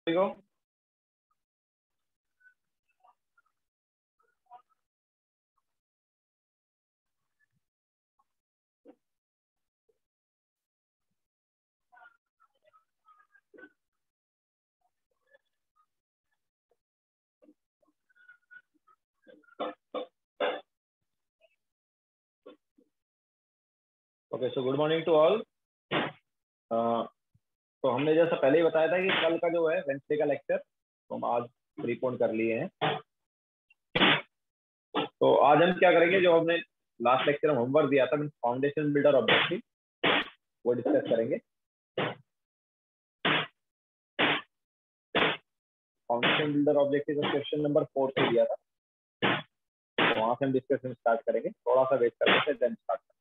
go. Okay, so good morning to all. तो हमने जैसा पहले ही बताया था कि कल का जो है वेंसडे का लेक्चर तो हम आज प्रीपोन कर लिए हैं। तो आज हम क्या करेंगे, जो हमने लास्ट लेक्चर में होमवर्क दिया था फाउंडेशन बिल्डर ऑब्जेक्टिव वो डिस्कस करेंगे। फाउंडेशन बिल्डर ऑब्जेक्टिव का क्वेश्चन नंबर 4 से दिया था, तो वहां से हम डिस्कशन स्टार्ट करेंगे। थोड़ा सा वेट कर लेते हैं, देन स्टार्ट करेंगे।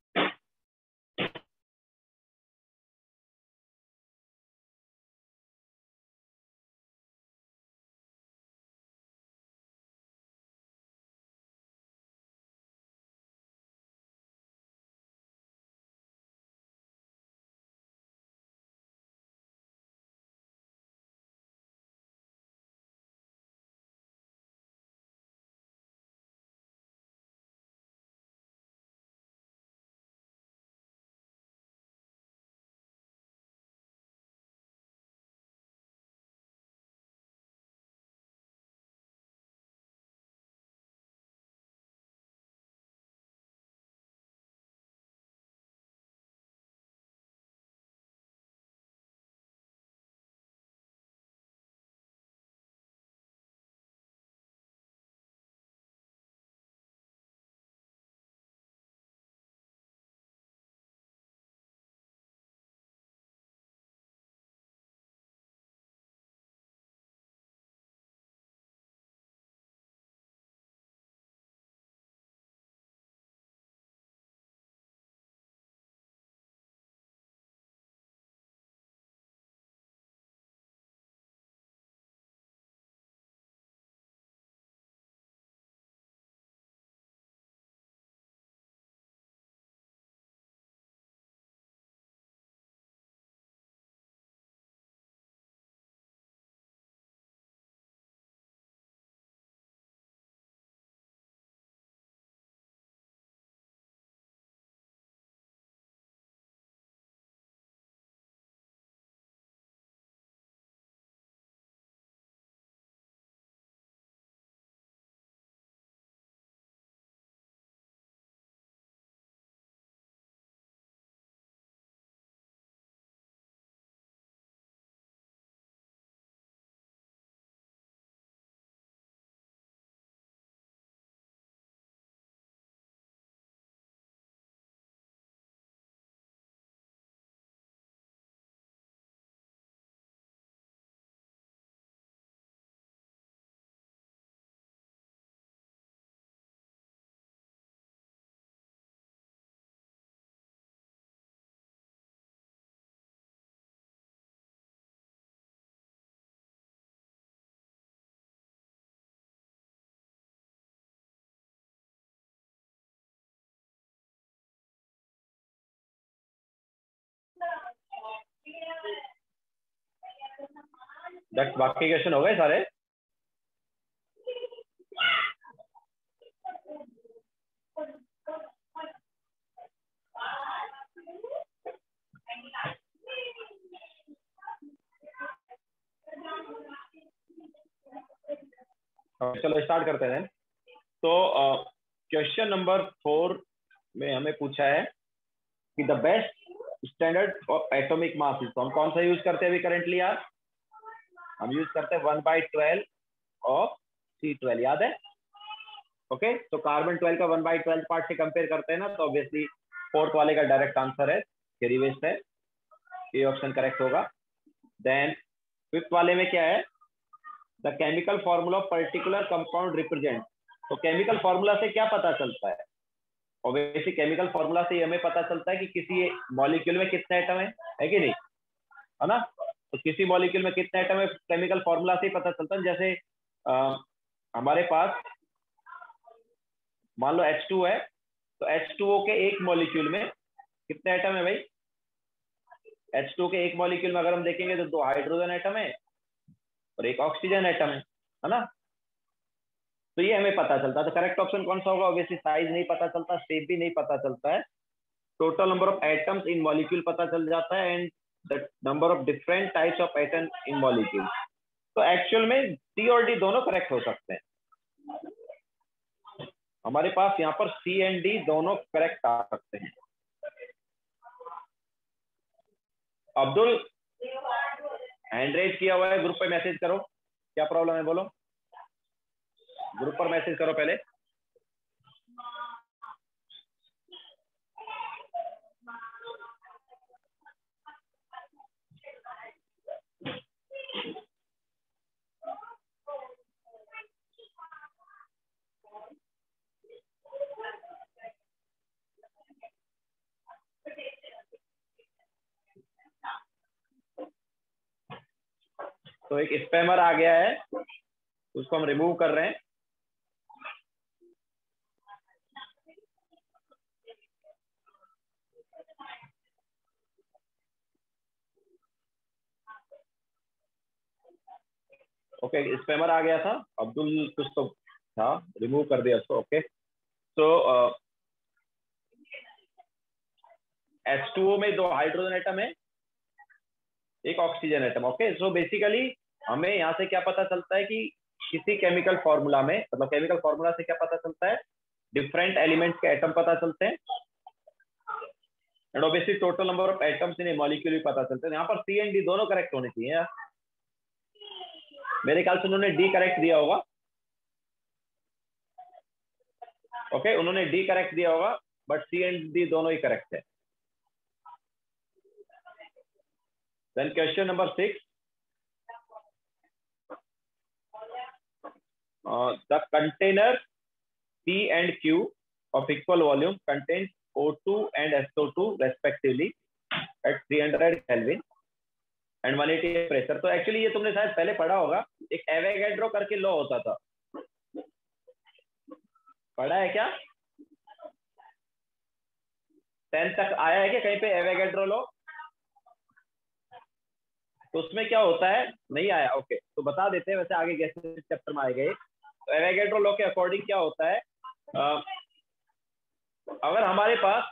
बाकी क्वेश्चन हो गए सारे? चलो स्टार्ट करते हैं। तो क्वेश्चन नंबर 4 में हमें पूछा है कि the best standard of atomic mass. तो हम कौन सा यूज करते हैं अभी करेंटली यार? हम यूज करते हैं 1/12 ऑफ C12, याद है? ओके, तो कार्बन 12 का 1/12 पार्ट से कंपेयर करते हैं ना, तो ऑब्वियसली फोर्थ वाले का डायरेक्ट आंसर है डेरिवेशन है, ये ऑप्शन करेक्ट होगा। देन फिफ्थ वाले में क्या है? The chemical formula of particular compound represent. तो केमिकल फॉर्मूला से क्या पता चलता है? ऑब्वियसली केमिकल फॉर्मूला से हमें पता चलता है कि किसी मॉलिक्यूल में कितने एटम है कि नहीं, है ना? तो किसी मॉलिक्यूल में कितने एटम है केमिकल फॉर्मूला से ही पता चलता है। जैसे हमारे पास मान लो H2 है, तो H2O के एक मॉलिक्यूल में कितने एटम है भाई? H2 के एक मॉलिक्यूल में अगर हम देखेंगे तो 2 हाइड्रोजन एटम है और और एक ऑक्सीजन एटम है ना। तो ये हमें पता चलता है। तो करेक्ट ऑप्शन कौन सा होगा? ऑब्वियसली साइज नहीं पता चलता, शेप भी नहीं पता चलता है, total number of atoms in molecule पता चल जाता है and the number of different types of atom in molecule. तो एक्चुअल में सी और डी दोनों करेक्ट हो सकते हैं। हमारे पास यहाँ पर सी एंड डी दोनों करेक्ट आ सकते हैं। अब्दुल हैंड रेज किया हुआ है, ग्रुप पे मैसेज करो, क्या प्रॉब्लम है बोलो, ग्रुप पर मैसेज करो पहले। तो एक स्पैमर आ गया है, उसको हम रिमूव कर रहे हैं। ओके, स्पैमर आ गया था, अब्दुल कुछ तो था, रिमूव कर दिया उसको। ओके, तो H2O में 2 हाइड्रोजन एटम है, एक oxygen atom. Okay, so basically हमें यहाँ से क्या पता चलता है कि किसी केमिकल फॉर्मूला में, मतलब केमिकल फॉर्मूला से क्या पता चलता है, डिफरेंट एलिमेंट्स के एटम पता चलते हैं and obviously total number of atoms in a molecule भी पता चलते हैं। यहाँ पर सी एंड डी दोनों करेक्ट होने चाहिए यार। मेरे ख्याल से उन्होंने डी करेक्ट दिया होगा। ओके, उन्होंने डी करेक्ट दिया होगा, बट सी एंड डी दोनों ही करेक्ट है। Then question number 6, the container P and Q of equal volume contains O2 and SO2 respectively at 300 Kelvin and 180 pressure। तो एक्चुअली ये तुमने शायद पहले पढ़ा होगा, एक एवोगैड्रो करके लॉ होता था, पढ़ा है क्या? 10th तक आया है क्या कहीं पे एवोगैड्रो लॉ? तो उसमें क्या होता है, नहीं आया? ओके, तो बता देते हैं, वैसे आगे गैसेस चैप्टर में आएगा। तो एवोगैड्रो लॉ के अकॉर्डिंग क्या होता है, अगर हमारे पास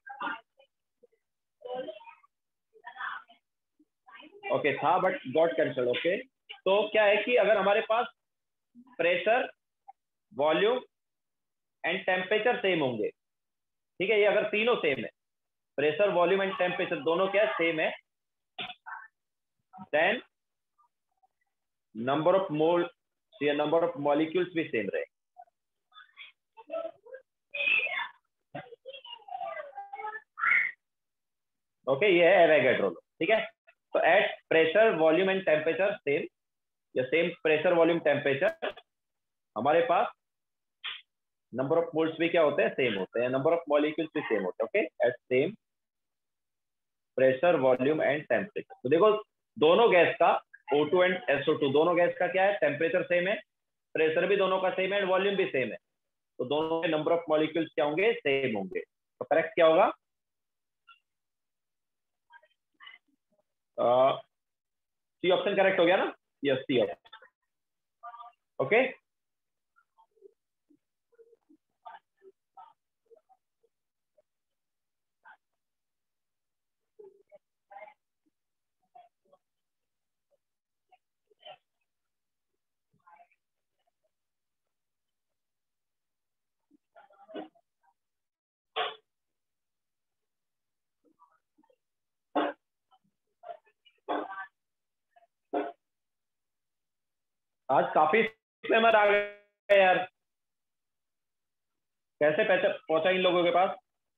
ओके था बट गॉट कैंसल। ओके, तो क्या है कि अगर हमारे पास pressure, volume and temperature same होंगे, ठीक है, ये अगर तीनों सेम है, प्रेशर, वॉल्यूम एंड टेम्परेचर दोनों क्या सेम है, देन नंबर ऑफ मोल या नंबर ऑफ मॉलिक्यूल्स भी सेम रहे। ओके, ये है एवोगैड्रो लॉ, ठीक है। तो at pressure, volume and temperature same, या सेम प्रेशर, वॉल्यूम, टेम्परेचर, हमारे पास नंबर ऑफ मोल्स भी क्या होते हैं, सेम होते हैं, नंबर ऑफ मॉलिक्यूल्स भी सेम होते हैं। Okay, at same pressure, volume and temperature. तो देखो, दोनों गैस का O2 एंड SO2 दोनों गैस का क्या है, टेम्परेचर सेम है, प्रेशर भी दोनों का सेम है एंड वॉल्यूम भी सेम है, तो दोनों के नंबर ऑफ मॉलिक्यूल्स क्या होंगे, सेम होंगे। तो करेक्ट क्या होगा, सी ऑप्शन करेक्ट हो गया ना? Yes, C option. ओके, आज काफी स्पैमर आ गए यार, कैसे पैसा पहुंचा इन लोगों के पास?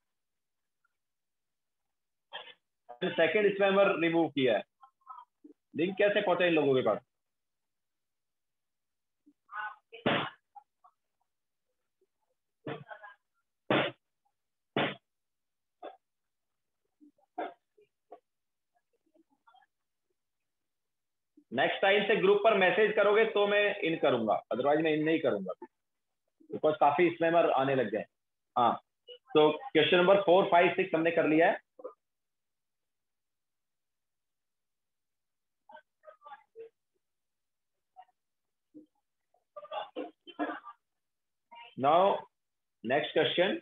सेकंड स्पैमर रिमूव किया है, लिंक कैसे पहुंचा इन लोगों के पास? नेक्स्ट टाइम से ग्रुप पर मैसेज करोगे तो मैं इन करूंगा, अदरवाइज मैं इन नहीं करूंगा, बिकॉज काफी स्पैमर आने लग गए। हाँ, तो क्वेश्चन नंबर 4, 5, 6 हमने कर लिया है। Now next question,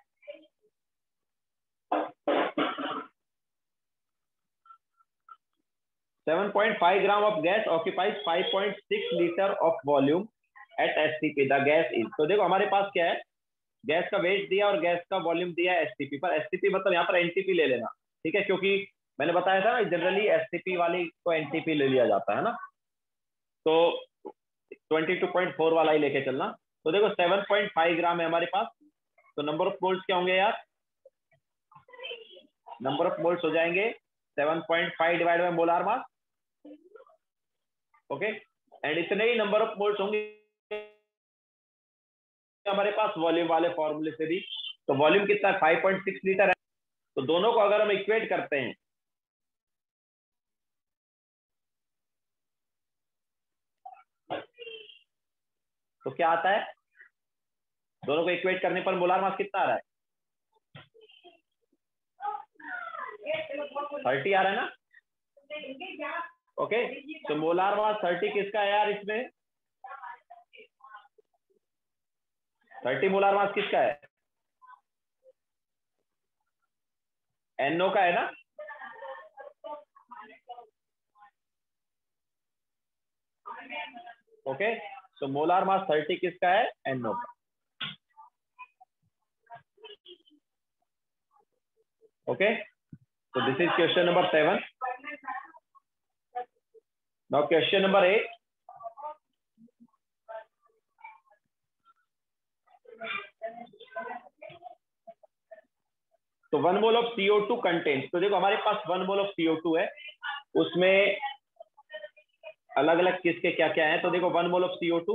7.5 gram of gas occupies 5.6 litre of volume at STP, the gas is. तो देखो हमारे पास क्या है, गैस का वेट दिया और गैस का वॉल्यूम दिया है एसटीपी पर। एसटीपी मतलब यहाँ पर एनटीपी ले लेना, ठीक है, क्योंकि मैंने बताया था ना जनरली एसटीपी वाली को एनटीपी ले लिया जाता है ना, तो 22.4 वाला ही लेके चलना। तो देखो 7.5 ग्राम है हमारे पास, तो नंबर ऑफ मोल्स क्या होंगे यार, नंबर ऑफ मोल्स हो जाएंगे 7.5 divide by molar mass, okay, and इतने ही नंबर ऑफ मोल्स होंगे हमारे पास वॉल्यूम वाले फॉर्मूले से भी। तो वॉल्यूम कितना है, 5.6 लीटर है। तो दोनों को अगर हम इक्वेट करते हैं तो क्या आता है, दोनों को इक्वेट करने पर मोलार मास कितना आ रहा है, 30 आ रहा है ना, ओके। तो मोलार मास 30 किसका है यार, इसमें 30 मोलार मास किसका है, NO का है ना, ओके। तो मोलार मास 30 किसका है, NO का, ओके। तो this is question number 7। Now question number 8, तो 1 मोल ऑफ CO2 कंटेंट। तो देखो हमारे पास 1 मोल ऑफ CO2 है, उसमें अलग अलग किसके क्या क्या है। तो देखो 1 मोल ऑफ CO2,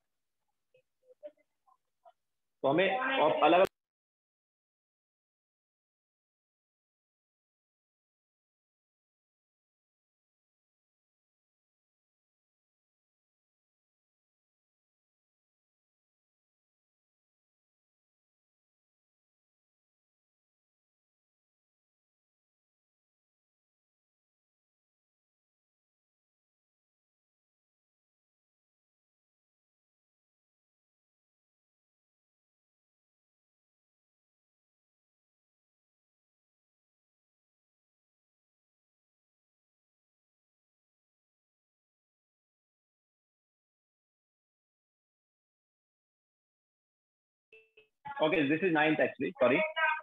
तो हमें अलग okay, this is 9th actually, sorry.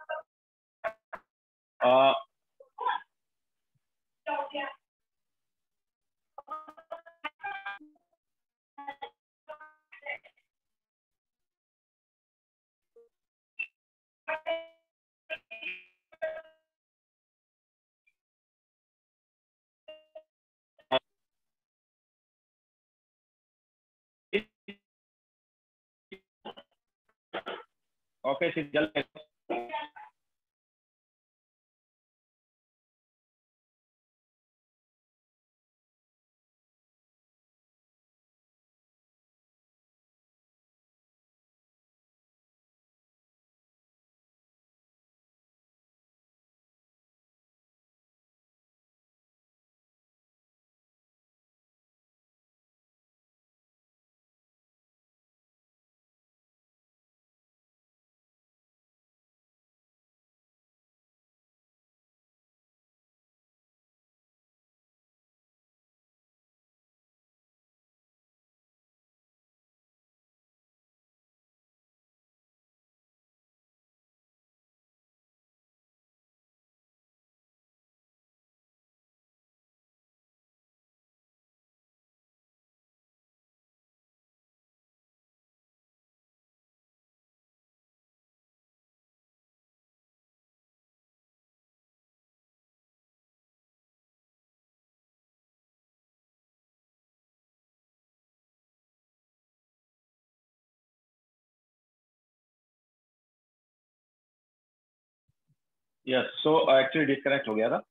Okay, जल्द यस, सो एक्चुअली डिस्कनेक्ट हो गया था।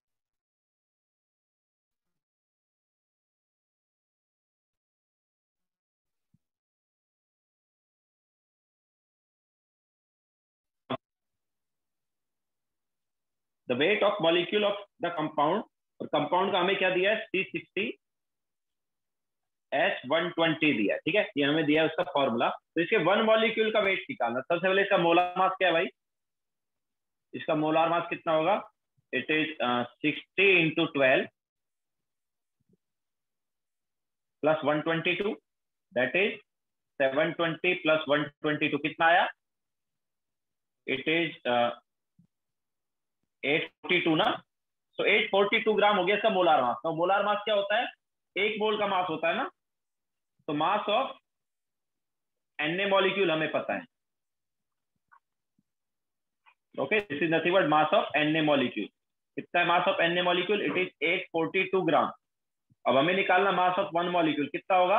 The weight of molecule of the compound, और कंपाउंड का हमें क्या दिया है, C60 H120 दिया, ठीक है, ये हमें दिया है उसका फॉर्मूला। तो इसके वन मॉलिक्यूल का वेट निकालना। सबसे पहले इसका मोलार मास क्या है भाई? इसका मोलार मास कितना होगा? It is 60 into 12 plus 122, that is 720 plus 122 कितना आया? इट इज 842 ना। तो 842 ग्राम हो गया इसका मोलार मास। तो मोलार मास क्या होता है? एक मोल का मास होता है ना। तो मास ऑफ Na मॉलिक्यूल हमें पता है। Okay, this is nothing but mass of Na molecule. कितना है mass of Na molecule? It is 842 gram. अब हमें निकालना मास ऑफ वन मॉलिक्यूल कितना होगा?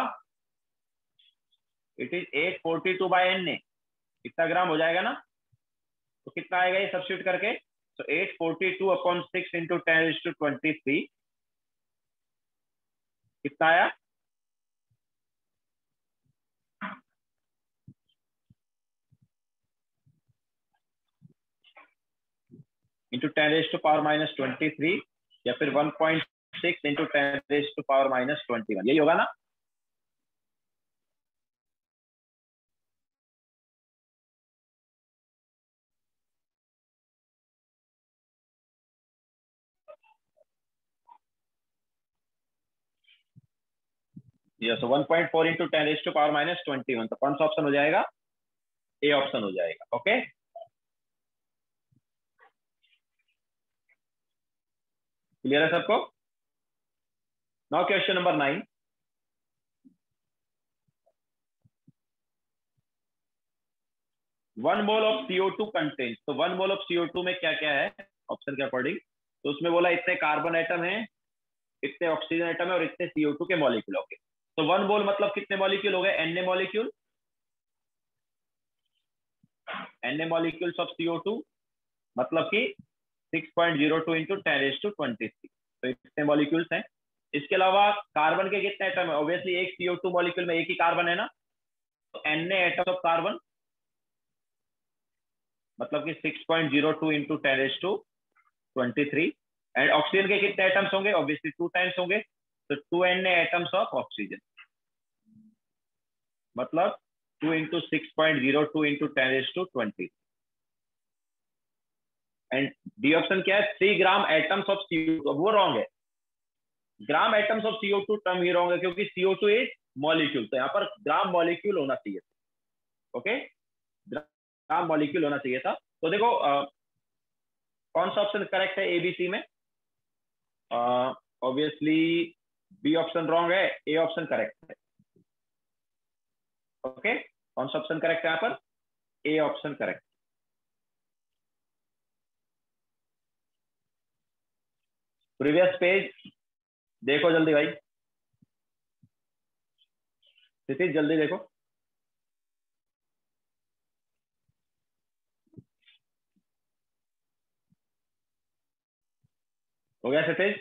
इट इज 842 बाय Na, कितना ग्राम हो जाएगा ना। तो कितना आएगा ये सब्स्टिट्यूट करके? तो 842 अपॉन 6 इंटू 10⁻23 कितना आया? इंटू 10⁻⁻23 या फिर 1.6 इंटू 10⁻⁻21, यही होगा ना। Yes, 1.4 into 10⁻⁻21। तो कौन सा ऑप्शन हो जाएगा? ए ऑप्शन हो जाएगा। ओके, क्लियर है सबको? Now question number 9। One mole of CO2 content. तो वन मोल ऑफ CO2 में क्या क्या है ऑप्शन के अकॉर्डिंग? तो उसमें बोला इतने कार्बन एटम है, इतने ऑक्सीजन एटम है और इतने CO2 के मॉलिक्यूल। ओके, तो वन मोल मतलब कितने मॉलिक्यूल हो गए? Na molecule. Na molecules of CO2 मतलब कि 6.02 इंटू 10⁻23। तो इतने मॉलिक्यूल्स हैं। इसके अलावा कार्बन के कितने एटम है? ऑब्वियसली एक CO2 मॉलिक्यूल में एक ही कार्बन है ना। तो Na एटम ऑफ कार्बन मतलब कि 6.02 इंटू 10⁻23। एंड ऑक्सीजन के कितने एटम्स होंगे? ऑब्वियसली 2 टाइम्स होंगे। तो 2Na एटम्स ऑफ ऑक्सीजन मतलब 2 into 6.02 into 10⁻20। And D option क्या है? 3 ग्राम एटम्स ऑफ CO2। वो रॉन्ग है। Gram atoms of CO2 term ही रॉन्ग है क्योंकि CO2 इज मॉलिक्यूल। तो यहाँ पर ग्राम मॉलिक्यूल होना चाहिए। ओके, ग्राम मॉलिक्यूल होना चाहिए था। तो देखो कौन सा ऑप्शन करेक्ट है एबीसी में? ऑब्वियसली बी ऑप्शन रॉन्ग है, ए ऑप्शन करेक्ट है। ओके, कौन सा ऑप्शन करेक्ट है यहाँ पर? A option correct. Previous page देखो जल्दी भाई, क्षितिज जल्दी देखो। हो गया Kshitij?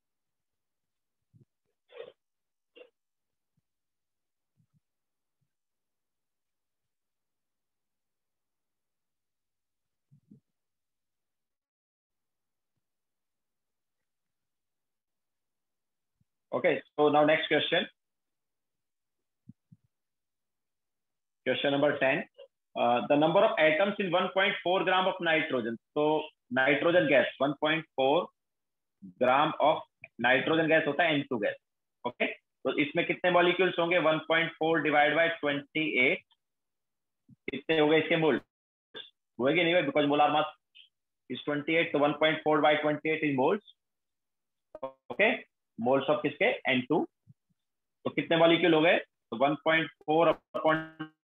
Okay, so now next question, question number 10. The number of atoms in 1.4 gram of nitrogen. So nitrogen gas 1.4 gram of nitrogen gas होता है N2 गैस। ओके, तो इसमें कितने मॉलिक्यूल्स होंगे? 1.4 डिवाइड बाय 28 कितने हो गए इसके मोल? हुए कि नहीं हुए? बिकॉज मोलार मास इज 28, तो 1.4 by 28 is moles. Okay, moles of किसके? N2। तो कितने मॉलिक्यूल हो गए? तो 1.4 अपॉन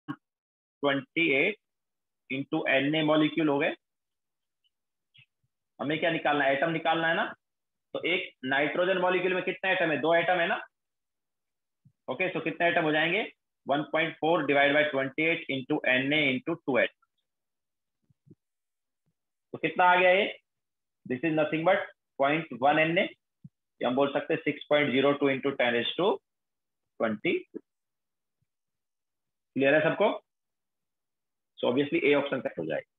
28 इंटू Na मॉलिक्यूल हो गए। हमें क्या निकालना है? एटम निकालना है ना। तो एक नाइट्रोजन मॉलिक्यूल में कितने एटम है? 2 एटम है ना। ओके, तो कितने एटम हो जाएंगे? 1.4 divide by 28 into Na into 2 atom. तो कितना आ गया ये? This is nothing but 0.1 Na, या हम बोल सकते हैं 6.02 इंटू 10⁻20। क्लियर है सबको? So obviously A option correct हो जाएगा।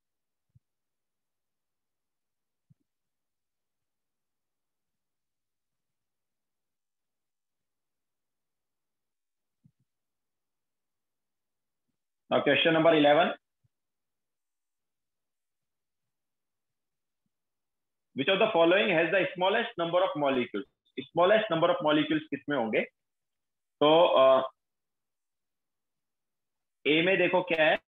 Now question number 11, which of the following has the smallest number of molecules? Smallest number of molecules किसमें होंगे? तो ए में देखो क्या है,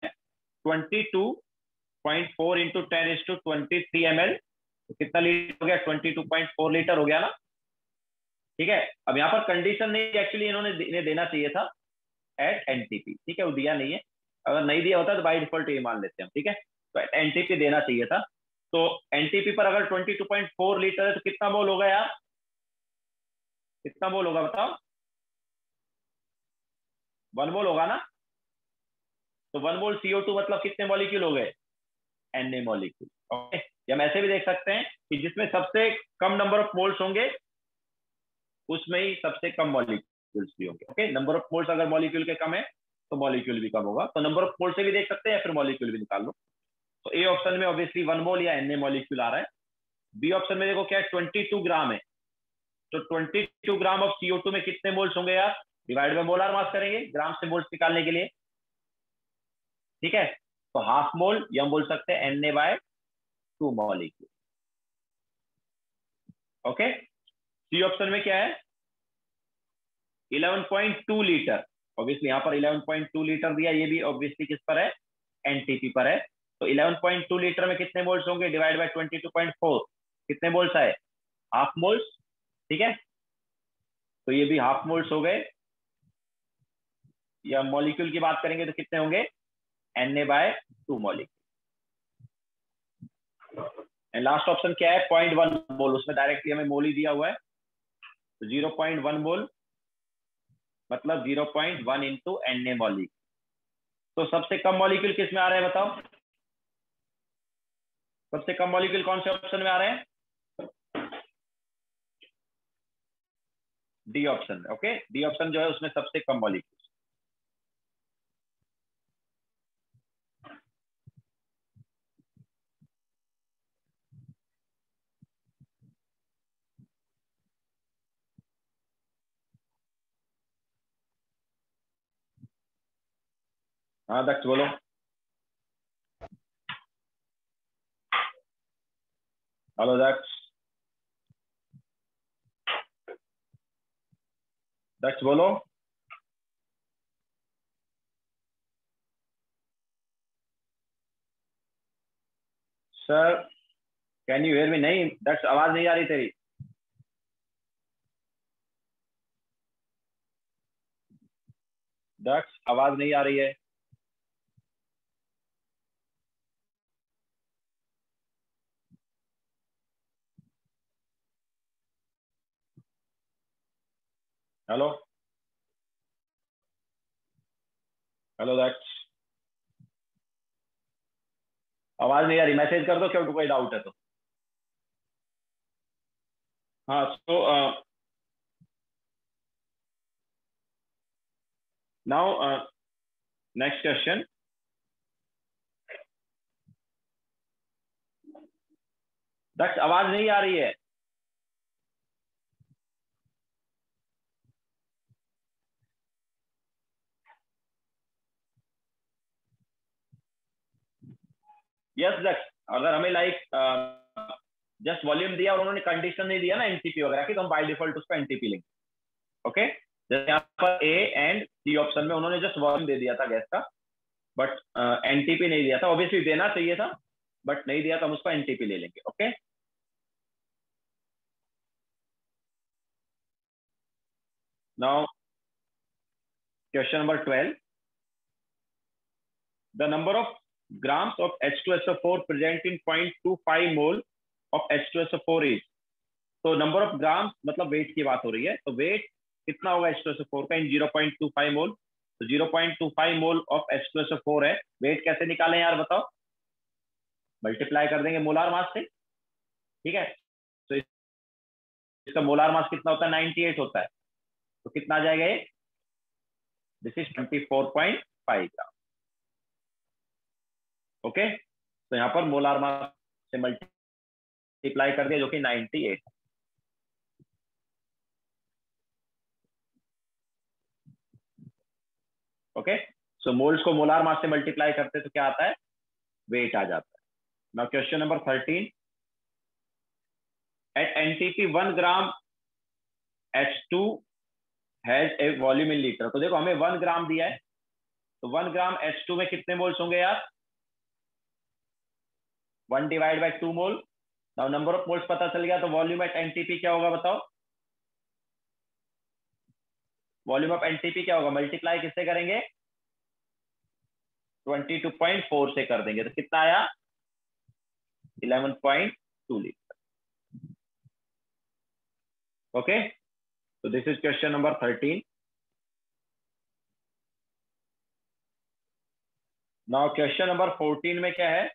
22.4 इंटू 10⁻23 ml, तो कितना लीटर हो गया? 22.4 लीटर हो गया ना। ठीक है, अब यहाँ पर कंडीशन नहीं, एक्चुअली इन्हें देना चाहिए था एट एनटीपी। ठीक है, वो दिया नहीं है, अगर नहीं दिया होता तो बाय डिफॉल्ट ये मान लेते हैं हम। ठीक है, तो एनटीपी देना चाहिए था। तो एनटीपी पर अगर 22.4 लीटर है तो कितना मोल होगा यार? कितना मोल होगा बताओ? 1 मोल होगा ना। तो 1 मोल CO2 मतलब कितने मॉलिक्यूल हो गए? Na molecule. ओके, या हम ऐसे भी देख सकते हैं कि जिसमें सबसे कम नंबर ऑफ मोल्स होंगे उसमें ही सबसे कम मॉलिक्यूल्स भी होंगे। ओके, नंबर ऑफ मोल्स अगर मॉलिक्यूल के कम है तो मॉलिक्यूल भी कम होगा। तो नंबर ऑफ मोल से भी देख सकते हैं या फिर मॉलिक्यूल भी निकाल लो। तो ए ऑप्शन में ऑब्वियसली 1 मोल या Na मॉलिक्यूल आ रहा है। बी ऑप्शन में देखो क्या है, 22 ग्राम है। तो 22 ग्राम ऑफ CO2 में कितने मोल्स होंगे यार? डिवाइड बाय मोलार मास करेंगे ग्राम से मोल्स निकालने के लिए। ठीक है, तो हाफ मोल या हम बोल सकते हैं Na/2 मॉलिक्यूल। ओके, सी ऑप्शन में क्या है? 11.2 लीटर। ऑब्वियसली यहाँ पर 11.2 लीटर दिया, ये भी ऑब्वियसली किस पर है? एनटीपी पर है। तो 11.2 लीटर में कितने मोल्स होंगे? डिवाइड बाय 22.4, कितने मोल्स आए? Half moles. ठीक है, तो ये भी हाफ मोल्स हो गए। या मॉलिक्यूल की बात करेंगे तो कितने होंगे? Na/2 molecule. And last option क्या है? 0.1 मोल, उसमें डायरेक्टली हमें मोल ही दिया हुआ है। तो 0.1 मोल मतलब 0.1 इंटू Na मॉलिक्यूल। तो सबसे कम मॉलिक्यूल किस में आ रहा है बताओ? सबसे कम मॉलिक्यूल कौन से ऑप्शन में आ रहे हैं? D option. Okay, D option जो है उसमें सबसे कम मॉलिक्यूल। हाँ दक्ष बोलो। हेलो दक्ष, दक्ष बोलो। Sir can you hear me? नहीं दक्ष, आवाज नहीं आ रही तेरी। दक्ष आवाज नहीं आ रही है। हेलो, हेलो दक्ष, आवाज नहीं आ रही। मैसेज कर दो क्या कोई डाउट है तो। हाँ, so now next question. Daksh आवाज नहीं आ रही है। यस दक्ष, अगर हमें लाइक जस्ट वॉल्यूम दिया और उन्होंने कंडीशन नहीं दिया ना एनटीपी वगैरह की, तो हम बाय डिफॉल्ट उसको एनटीपी लेंगे। ओके, जैसे यहाँ पर ए एंड सी ऑप्शन में उन्होंने जस्ट वॉल्यूम दे दिया था गैस का, बट एनटीपी नहीं दिया था। ऑब्वियसली देना चाहिए था बट नहीं दिया, तो हम उसको एनटीपी ले लेंगे। Okay, now question number 12, the number of grams of H2SO4 present in 0.25 mole of H2SO4 is। तो नंबर ऑफ ग्राम्स मतलब वेट की बात हो रही है, तो वेट कितना होगा H2SO4 का इन 0.25 मोल? तो 0.25 मोल ऑफ H2SO4 है। वेट कैसे निकालें यार बताओ? मल्टीप्लाई कर देंगे मोलार मास से। ठीक है, तो इसका मोलार मास कितना होता है? 98 होता है। तो कितना आ जाएगा ये? This is 24.5 gram. ओके, तो यहाँ पर मोलार मास से मल्टीप्लाई कर दिया जो कि 98। ओके, सो मोल्स को मोलार मास से मल्टीप्लाई करते तो क्या आता है, वेट आ जाता है। Now question number 13, at NTP 1 gram H2 has a volume in litre. तो देखो हमें 1 ग्राम दिया है, तो 1 ग्राम H2 में कितने मोल्स होंगे यार, 1 divide by 2 mole. Now number of moles पता चल गया, तो वॉल्यूम एट एनटीपी क्या होगा बताओ, वॉल्यूम ऑफ एनटीपी क्या होगा, मल्टीप्लाई किससे करेंगे, 22.4 से कर देंगे, तो कितना आया 11.2 लीटर। ओके, तो this is question number 13। Now question number 14 में क्या है,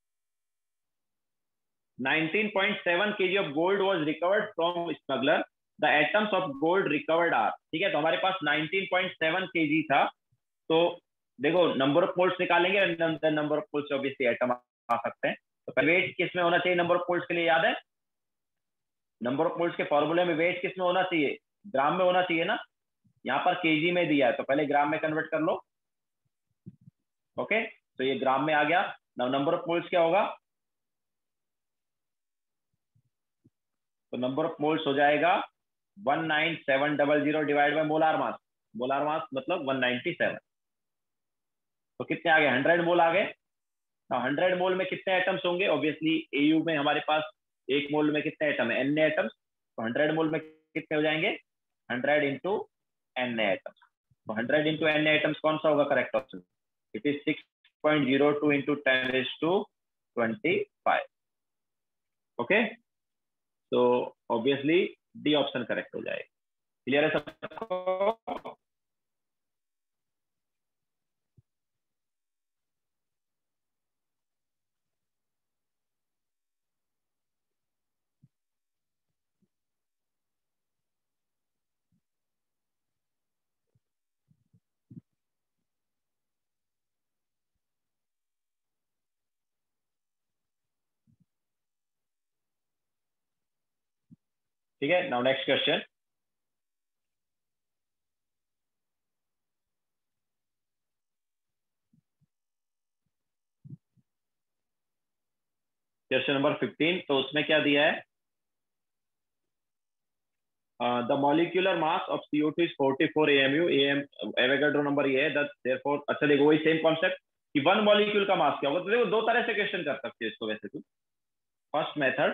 19.7 kg of gold was recovered from smuggler, the atoms of gold recovered are. ठीक है, तो हमारे पास 19.7 kg था, तो देखो नंबर ऑफ मोल्स निकालेंगे, number of moles obviously atom आ सकते हैं। तो वेट किस में होना चाहिए नंबर ऑफ मोल्स के लिए, याद है नंबर ऑफ मोल्स के फॉर्मूले में वेट किस में होना चाहिए, ग्राम में होना चाहिए ना, यहाँ पर केजी में दिया है तो पहले ग्राम में कन्वर्ट कर लो। ओके, तो ये ग्राम में आ गया। नाउ नंबर ऑफ मोल्स क्या होगा, तो नंबर ऑफ मोल्स हो जाएगा 19700 divide by molar mass, molar mass मतलब 197, तो कितने आ गए 100 मोल आ गए। नाउ 100 मोल में कितने एटम्स होंगे, ऑब्वियसली एयू में हमारे पास एक मोल में कितने एटम है, एन एटम्स, तो 100 मोल में कितने हो जाएंगे 100 इंटू एन एटम्स। तो 100 इंटू एन एटम्स कौन सा होगा correct option, it is 6.02 into 10⁻25। Okay, तो ऑब्वियसली डी ऑप्शन करेक्ट हो जाएगा। क्लियर है सबको? ठीक है, now next question. Question number 15, तो उसमें क्या दिया है, the molecular mass of CO2 is 44 AMU, Avogadro number ये है, देयरफॉर अच्छा देखो वही सेम कॉन्सेप्ट कि वन मॉलिक्यूल का मास क्या होगा। तो देखो दो तरह से क्वेश्चन कर सकते हो इसको वैसे तो। First method,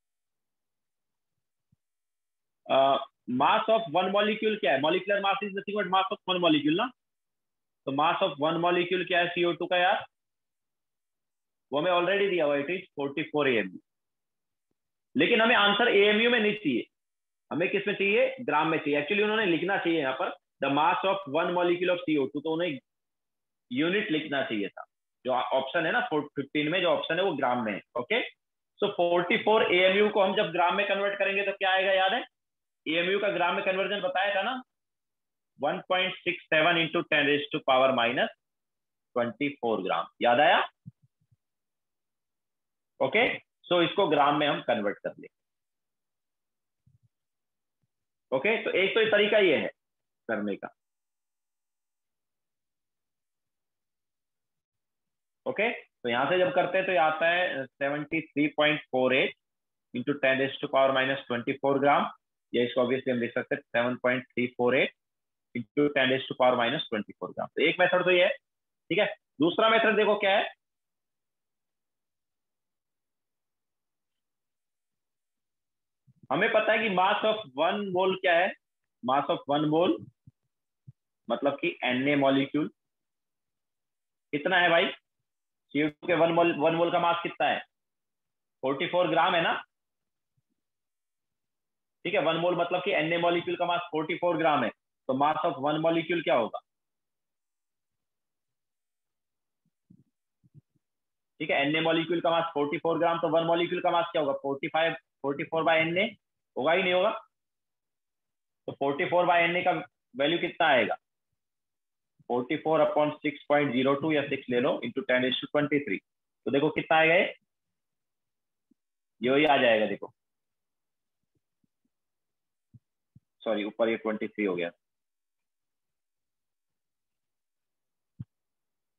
mass of one molecule क्या है, molecular mass is nothing but mass of one molecule ना, तो मास ऑफ वन मॉलिक्यूल क्या है CO2 का यार, वो हमें ऑलरेडी दिया हुआ, इट इज 44 AMU। लेकिन हमें आंसर AMU में नहीं चाहिए, हमें किस में चाहिए, ग्राम में चाहिए। एक्चुअली उन्होंने लिखना चाहिए यहाँ पर the mass of one molecule of CO2, तो उन्हें यूनिट लिखना चाहिए था। जो ऑप्शन है ना 15 में जो ऑप्शन है वो ग्राम में है। ओके, सो 44 AMU को हम जब ग्राम में कन्वर्ट करेंगे तो क्या आएगा, याद है AMU का ग्राम में कन्वर्जन बताया था ना, 1.67 इंटू 10⁻24 ग्राम, याद आया। ओके, सो इसको ग्राम में हम कन्वर्ट कर लेंगे। ओके, तो एक तो तरीका ये है करने का। ओके, तो यहां से जब करते हैं तो ये आता है 73.48 इंटू 10⁻⁻24 ग्राम, या इसको ऑब्वियसली हम लिख सकते हैं 7.348 इंटू 10⁻⁻24 ग्राम। तो एक मेथड तो ये है, ठीक है। दूसरा मेथड देखो क्या है, हमें पता है कि मास ऑफ वन मोल क्या है, मास ऑफ वन मोल मतलब कि Na मॉलिक्यूल कितना है भाई, CO2 के वन मोल का मास कितना है 44 ग्राम है ना। ठीक है, वन मोल मतलब कि Na मॉलिक्यूल का मास 44 ग्राम है, तो मास ऑफ वन मॉलिक्यूल क्या होगा, ठीक है Na मॉलिक्यूल का मास 44 ग्राम, तो वन मॉलिक्यूल का मास क्या होगा 44 बाय Na, होगा ही नहीं होगा, तो 44 बाय Na का वैल्यू कितना आएगा 44/6.02 या 6 ले लो इंटू 10⁻23, तो देखो कितना आएगा ये ही आ जाएगा। देखो सॉरी ऊपर ये 23 हो गया,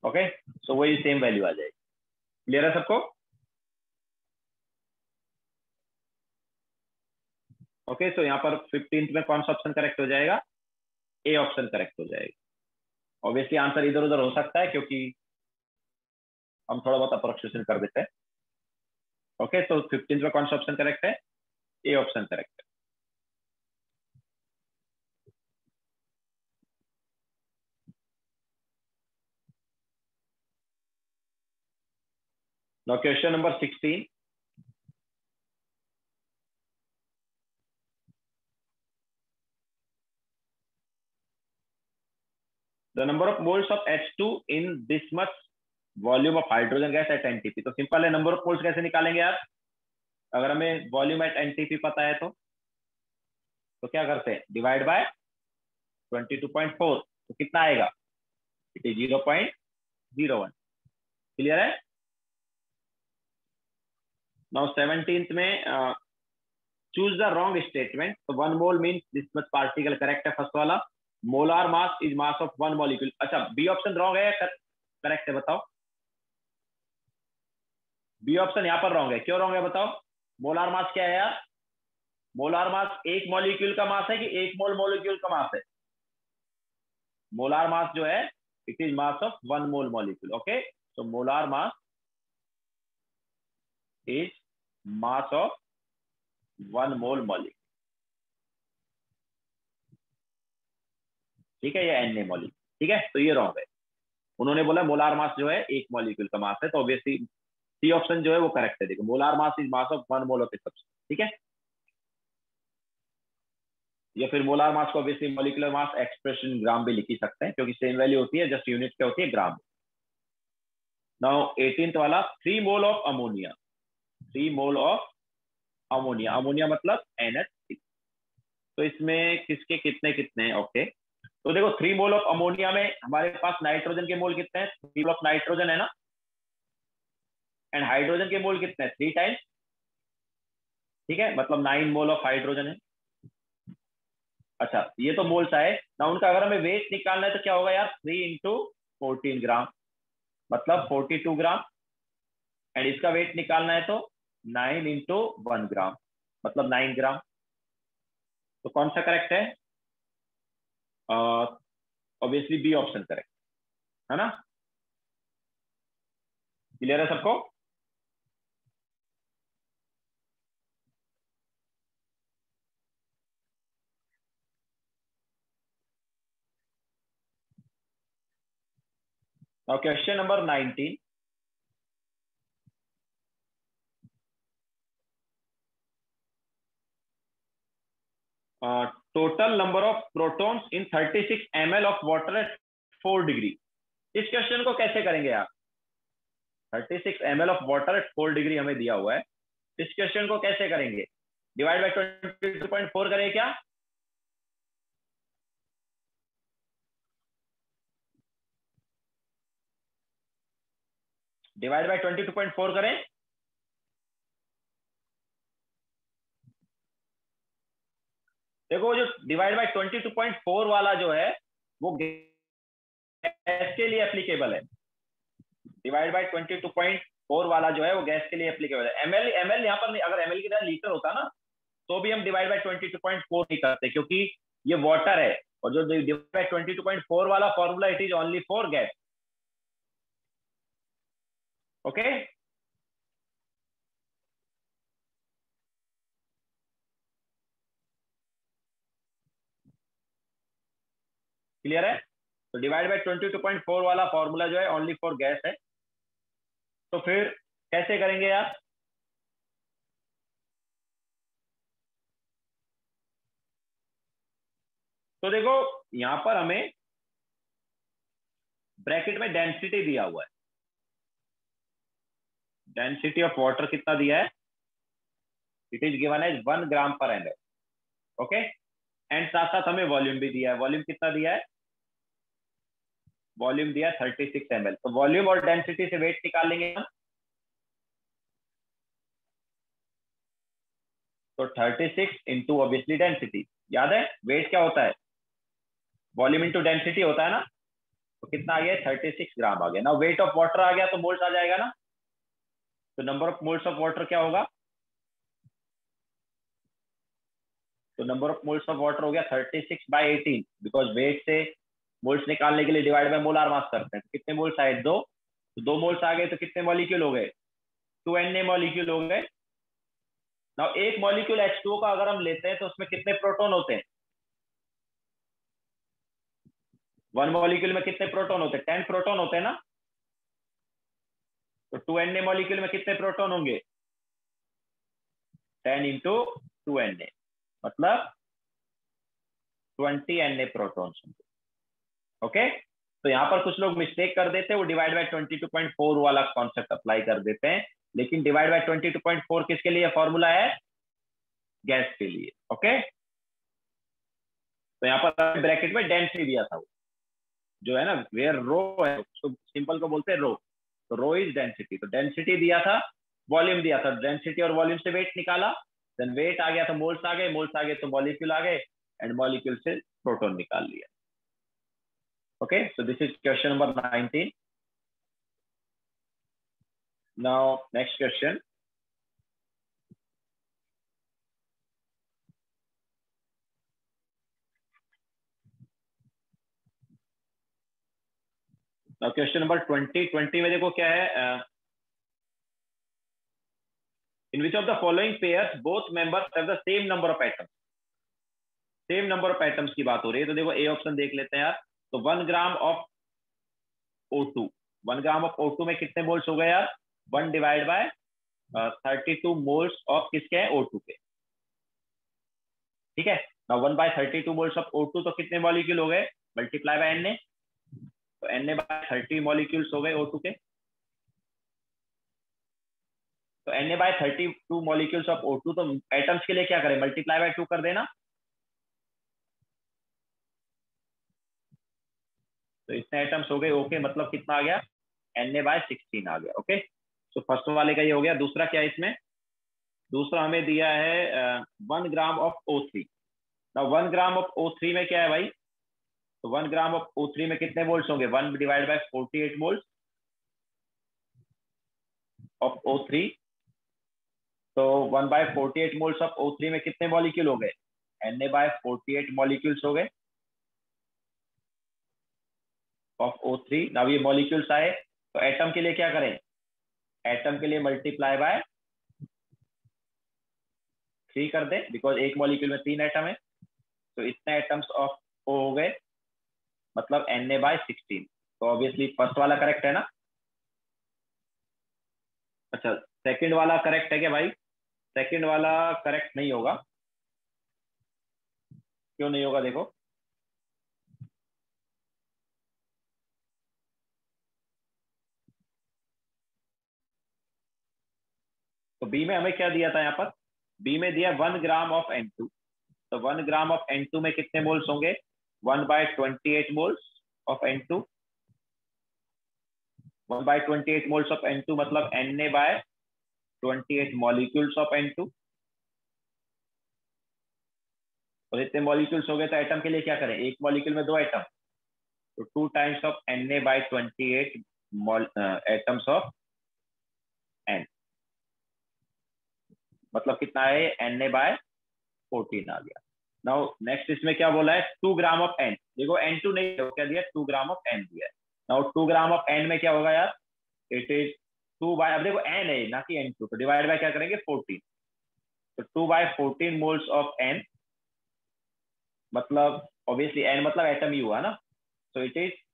ओके, सो वही सेम वैल्यू आ जाएगी। क्लियर है सबको? ओके, सो यहाँ पर 15th में कौन सा ऑप्शन करेक्ट हो जाएगा? ए ऑप्शन करेक्ट हो जाएगा। ऑब्वियसली आंसर इधर उधर हो सकता है क्योंकि हम थोड़ा बहुत अप्रोक्सीमेशन कर देते हैं। ओके, तो 15th में कौन सा ऑप्शन करेक्ट है? ए ऑप्शन करेक्ट है। Now question number 16। The number of moles of H2 in this much volume of hydrogen gas at NTP. तो सिंपल है, नंबर ऑफ मोल्स कैसे निकालेंगे यार? अगर हमें वॉल्यूम एट एनटीपी पता है तो क्या करते हैं? डिवाइड बाय 22.4, तो कितना आएगा? It is 0.01। क्लियर है? नाउ 17th में चूज द रॉन्ग स्टेटमेंट। तो 1 mole means this much particle, correct है फर्स्ट वाला। Molar mass is mass of 1 molecule. अच्छा, बी ऑप्शन रॉन्ग है या करेक्ट है बताओ? बी ऑप्शन यहाँ पर रॉन्ग है। क्यों रॉन्ग है बताओ? मोलार मास क्या है यार? मोलार मास एक मॉलिक्यूल का मास है कि एक मोल मॉलिक्यूल का मास है? मोलार मास जो है it is mass of 1 mole molecule. Okay, so molar mass is mass of 1 mole molecule। ठीक है, ये एन मॉलिक्यूल। ठीक है, तो ये रॉन्ग है। उन्होंने बोला मोलार मास जो है एक मॉलिक्यूल का मास है, तो ऑब्वियसली सी ऑप्शन जो है वो करेक्ट है। देखो, molar mass is mass of 1 mole of a substance. ठीक है, या फिर मोलार मास को obviously molecular mass expression gram भी लिखी सकते हैं क्योंकि सेम वैल्यू होती है, जस्ट यूनिट क्या होती है? ग्राम। नाउ 18th वाला, 3 mole of ammonia. 3 mole of ammonia, ammonia मतलब NH6। तो इसमें किसके कितने कितने हैं? ओके, तो देखो 3 मोल ऑफ अमोनिया में हमारे पास नाइट्रोजन के मोल कितने हैं? 3 मोल ऑफ नाइट्रोजन है ना, एंड हाइड्रोजन के मोल कितने हैं? 3 टाइम्स। ठीक है, मतलब 9 मोल ऑफ हाइड्रोजन है। अच्छा, ये तो मोल्स आए ना, उनका अगर हमें वेट निकालना है तो क्या होगा यार? 3 इंटू 14 ग्राम, मतलब 42 ग्राम। एंड इसका वेट निकालना है तो 9 इंटू 1 ग्राम, मतलब 9 ग्राम। तो कौन सा करेक्ट है? ऑब्वियसली बी ऑप्शन करेक्ट है ना। क्लियर है सबको? Now question number 19। Total number of protons in 36 ml of water at 4 degree. इस क्वेश्चन को कैसे करेंगे आप? 36 ml of water at 4 degree हमें दिया हुआ है, इस क्वेश्चन को कैसे करेंगे? डिवाइड बाय 22.4 करें क्या? डिवाइड बाय 22.4 करें। देखो, जो डिवाइड बाय 22.4 वाला जो है वो गैस के लिए एप्लीकेबल है। डिवाइड बाय 22.4 वाला जो है वो गैस के लिए एप्लीकेबल है। एमएल एमएल यहाँ पर नहीं, अगर एमएल की तरह लीटर होता ना तो भी हम डिवाइड बाय 22.4 नहीं करते क्योंकि ये वाटर है, और जो डिवाइड बाय 22.4 वाला formula it is only for gas. Okay, clear है? तो डिवाइड बाय 22.4 वाला फॉर्मूला जो है ओनली फॉर गैस है। तो फिर कैसे करेंगे यार? तो देखो, यहां पर हमें ब्रैकेट में डेंसिटी दिया हुआ है। डेंसिटी ऑफ वाटर कितना दिया है? It is given as 1 gram per ml। Okay, and साथ साथ हमें वॉल्यूम भी दिया है। वॉल्यूम कितना दिया है? वॉल्यूम दिया है 36 ml। तो वॉल्यूम और डेंसिटी से वेट निकाल लेंगे हम। तो 36 इंटू ऑब्वियसली डेंसिटी। याद है वेट क्या होता है? वॉल्यूम इंटू डेंसिटी होता है ना। तो कितना आ गया, 36 ग्राम आ गया ना। वेट ऑफ वाटर आ गया तो मोल्स आ जाएगा ना, तो number of moles of water क्या होगा, तो number of moles of water हो गया 36/18, बिकॉज वेट से मोल्स निकालने के लिए डिवाइड बाय मोलार मास करते हैं। तो कितने मोल्स आए, 2, तो 2 मोल्स आ गए तो कितने मॉलिक्यूल हो गए, 2Na मॉलिक्यूल हो गए ना। एक मॉलिक्यूल H2O का अगर हम लेते हैं तो उसमें कितने प्रोटॉन होते हैं, 1 मॉलिक्यूल में कितने प्रोटॉन होते हैं, 10 प्रोटॉन होते हैं ना। तो 2Na मॉलिक्यूल में कितने प्रोटॉन होंगे, 10 इंटू 2Na, मतलब 20Na प्रोटॉन्स होंगे। ओके, तो यहाँ पर कुछ लोग मिस्टेक कर देते हैं, वो डिवाइड बाय 22.4 वाला कॉन्सेप्ट अप्लाई कर देते हैं, लेकिन डिवाइड बाय 22.4 किसके लिए फॉर्मूला है, गैस के लिए। ओके, तो यहाँ पर ब्रैकेट में डेंसिटी दिया था, वो जो है ना, वेयर रो है, उसको सिंपल को बोलते हैं रो, तो रो इज डेंसिटी, तो डेंसिटी दिया था, वॉल्यूम दिया था, डेंसिटी और वॉल्यूम से वेट निकाला, देन वेट आ गया तो मोल्स आ गए, मोल्स आ गए तो मॉलिक्यूल आ गए, एंड मॉलिक्यूल से प्रोटॉन निकाल लिया। Okay, so this is question number 19. Now, next question. Now, question number 20. 20 में देखो क्या है, in which of the following pairs both members have the same number of atoms? Same number of atoms की बात हो रही है, तो देखो ए ऑप्शन देख लेते हैं यार। तो 1 gram of O2, 1 gram of O2 में कितने मोल्स हो गए यार, 1 डिवाइड बाय 32 मोल्स ऑफ किसके हैं, O2 के। ठीक है ना, 1/32 मोल्स ऑफ O2 तो कितने मॉलिक्यूल हो गए, मल्टीप्लाई बाय Na, तो Na/30 मॉलिक्यूल्स हो गए O2 के। तो Na/32 मॉलिक्यूल्स ऑफ O2, तो एटम्स के लिए क्या करें, मल्टीप्लाई बाय 2 कर देना, तो इतने एटम्स हो गए। ओके, मतलब कितना आ गया, Na/16 आ गया। ओके, तो फर्स्ट वाले का ये हो गया। दूसरा क्या है इसमें, दूसरा हमें दिया है 1 ग्राम ऑफ O3 ना। 1 ग्राम ऑफ O3 में क्या है भाई, तो 1 ग्राम ऑफ O3 में कितने मोल्स होंगे, 1 divide by 48 moles of O3, तो 1/48 मोल्स ऑफ O3 में कितने मॉलिक्यूल हो गए, Na/48 मॉलिक्यूल्स हो गए ऑफ O3। नाउ ये मॉलिक्यूल्स आए, तो एटम के लिए क्या करें, एटम के लिए मल्टीप्लाई बाय 3 कर दें, बिकॉज एक मॉलिक्यूल में 3 एटम है, तो इतने एटम्स ऑफ O हो गए, मतलब Na/16। तो ऑब्वियसली फर्स्ट वाला करेक्ट है ना। अच्छा, सेकंड वाला करेक्ट है क्या भाई, सेकंड वाला करेक्ट नहीं होगा, क्यों नहीं होगा देखो, तो बी में हमें क्या दिया था, यहाँ पर बी में दिया 1 ग्राम ऑफ N2, तो 1 ग्राम ऑफ N2 में कितने मोल्स होंगे, 1/28 moles of N2, 1/28 moles of N2 मतलब Na/28 मॉलिक्यूल्स ऑफ N2। और इतने मॉलिक्यूल्स हो गए, तो एटम के लिए क्या करें, एक मॉलिक्यूल में 2 एटम, तो 2 times of Na/28 atoms of N, मतलब कितना है, Na/14 आ गया। नाउ नेक्स्ट इसमें क्या बोला है, 2 ग्राम ऑफ N, देखो N2 नहीं है, क्या दिया, 2 ग्राम ऑफ N दिया है। नाउ 2 ग्राम ऑफ N में क्या होगा यार, इट इज 2 बाय, अब देखो N है ना कि N2, तो डिवाइड बाय क्या करेंगे, 14, तो 2/14 मोल्स ऑफ N, मतलब ऑब्वियसली N मतलब एटम ही हुआ ना, तो it is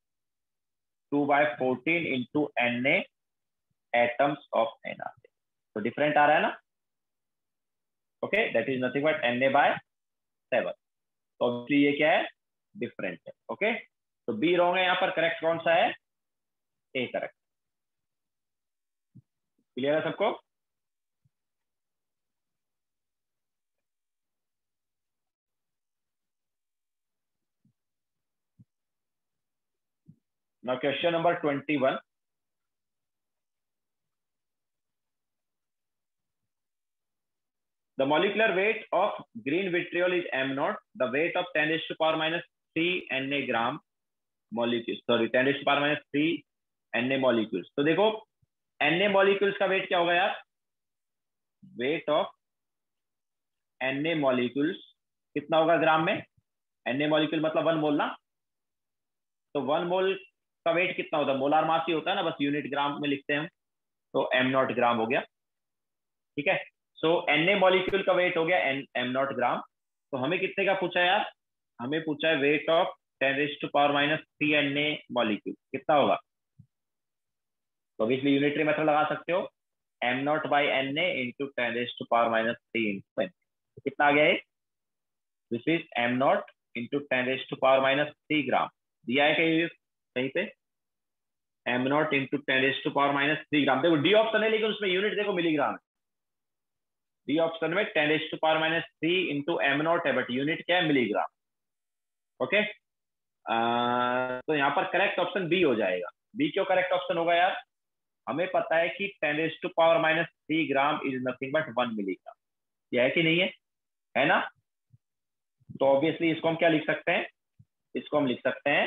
2/14 into Na atoms of N आ गए, तो डिफरेंट आ रहा है ना। Okay, that is nothing but Na/7, तो ऑब्वियसली ये क्या है, डिफरेंट है। ओके, तो बी रॉन्ग है यहाँ पर, करेक्ट कौन सा है, ए करेक्ट। क्लियर है सबको। Now question number 21। The molecular weight of green vitriol is m0. The weight of 10⁻³ Na gram molecules, sorry 10⁻³ Na molecules. तो देखो Na मॉलिक्यूल्स का वेट क्या होगा यार, वेट ऑफ Na मॉलिक्यूल्स कितना होगा ग्राम में, Na मॉलिक्यूल मतलब 1 मोल ना, तो 1 मोल का वेट कितना होता है, मोलार मास ही होता है ना, बस यूनिट ग्राम में लिखते हैं हम, तो m0 ग्राम हो गया। ठीक है, सो Na मॉलिक्यूल का वेट हो गया m0 ग्राम। तो हमें कितने का पूछा है यार, हमें पूछा है वेट ऑफ 10⁻³ Na मॉलिक्यूल कितना होगा। तो ऑब्वियसली यूनिटरी मेथड लगा सकते हो, m0/Na इंटू 10⁻³ कितना आ गया है, दिस इज m0 इंटू 10⁻³ ग्राम। दिया है कहीं पे m0 इंटू 10⁻³ ग्राम। देखो डी ऑप्शन है लेकिन उसमें यूनिट देखो मिलीग्राम है, डी ऑप्शन में 10⁻³ इंटू m0 है बट यूनिट क्या है, मिलीग्राम। ओके, तो यहाँ पर करेक्ट ऑप्शन बी हो जाएगा। बी क्यों करेक्ट ऑप्शन होगा यार, हमें पता है कि 10⁻³ gram is nothing but 1 milligram, यह है कि नहीं है ना। तो ऑब्वियसली इसको हम क्या लिख सकते हैं, इसको हम लिख सकते हैं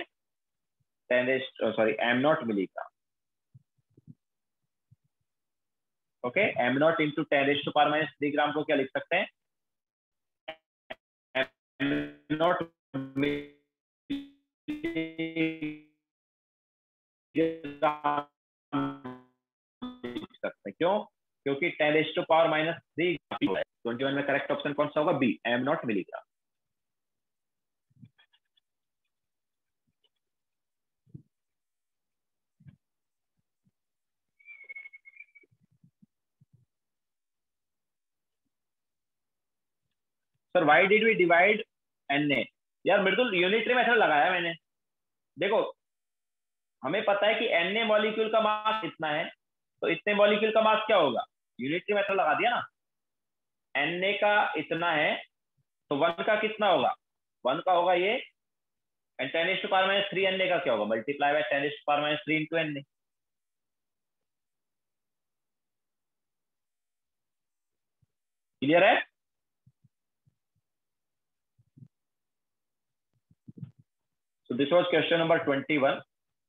m0 milligram. Okay, m0 into 10⁻³ ग्राम को क्या लिख सकते हैं, m0 लिख सकते हैं। क्यों, क्योंकि 10⁻³ 21 में करेक्ट ऑप्शन कौन सा होगा, B, m0 milligram. Sir why did we divide Na, यार मृदुल यूनिटरी मेथड लगाया मैंने। देखो हमें पता है कि Na मॉलिक्यूल का मास इतना है, तो इतने मॉलिक्यूल का मास क्या होगा, यूनिटरी मेथड लगा दिया ना। Na का इतना है तो 1 का कितना होगा, 1 का होगा ये, एंड 10⁻³ Na का क्या होगा, multiply by 10⁻³ into Na। Clear है। So this was question number 21.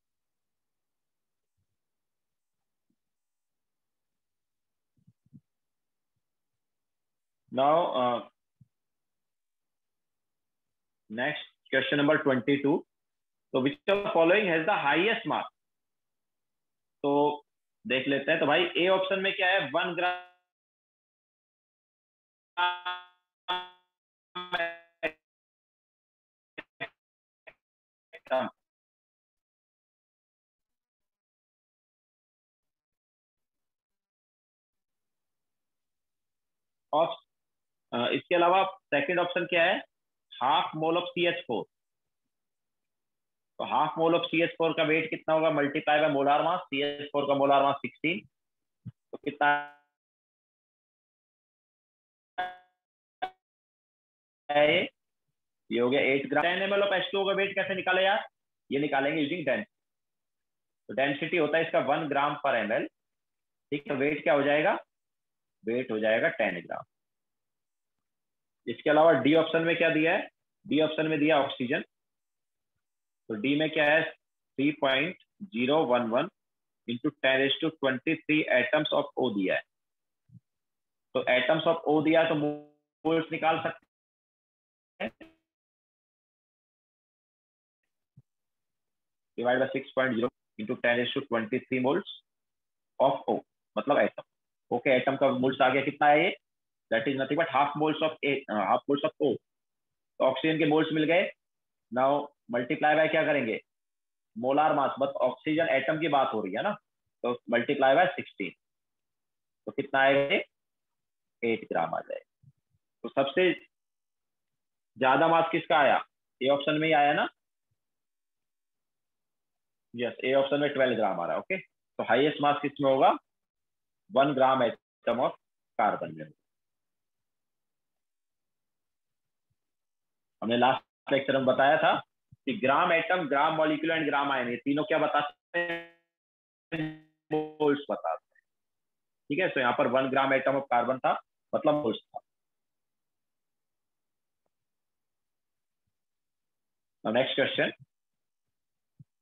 Now next question number 22. So which of the following has the highest mass? तो देख लेते हैं। तो भाई ए ऑप्शन में क्या है, 1 ग्राम ऑफ, इसके अलावा सेकंड ऑप्शन क्या है, हाफ मोल ऑफ CH4। तो हाफ मोल ऑफ CH4 का वेट कितना होगा, मल्टीप्लाई बाय मोलार मास, CH4 का मोलार मास 16, तो कितना है ये हो गया 8 ग्राम। 10 ml ऑफ H2O का वेट कैसे निकाले यार, ये निकालेंगे यूजिंग डेंसिटी। तो डेंसिटी होता है इसका 1 ग्राम पर ml। ठीक है, तो वेट क्या हो जाएगा, वेट हो जाएगा 10 ग्राम। इसके अलावा डी ऑप्शन में क्या दिया है, डी ऑप्शन में दिया ऑक्सीजन। तो डी में क्या है, 3.011 इंटू 10⁻23 एटम्स ऑफ O दिया है। तो एटम्स ऑफ O दिया है तो मोल्स निकाल सकते हैं, divide by 6.0 into 10⁻23 moles of O, मतलब एटम। ओके, एटम का मोल्स आ गया, कितना है ये, that is nothing but half moles of O। तो ऑक्सीजन के मोल्स मिल गए। नाउ मल्टीप्लाई बाय क्या करेंगे, मोलार मास, बस ऑक्सीजन एटम की बात हो रही है ना, तो मल्टीप्लाई बाय 16, तो कितना आएगा, 8 ग्राम आ जाएगा। तो सबसे ज्यादा मास किसका आया, ए ऑप्शन में ही आया ना, यस, ए ऑप्शन में 12 ग्राम आ रहा है। ओके, तो हाईएस्ट मास किसमें होगा, 1 ग्राम एटम ऑफ कार्बन में। हमने लास्ट लेक्चर में बताया था कि gram atom, gram molecule and gram ion, ये तीनों क्या बताते हैं, मोल्स बताते हैं। ठीक है, तो यहाँ पर 1 ग्राम एटम ऑफ कार्बन था, मतलब मोल्स था। नेक्स्ट क्वेश्चन,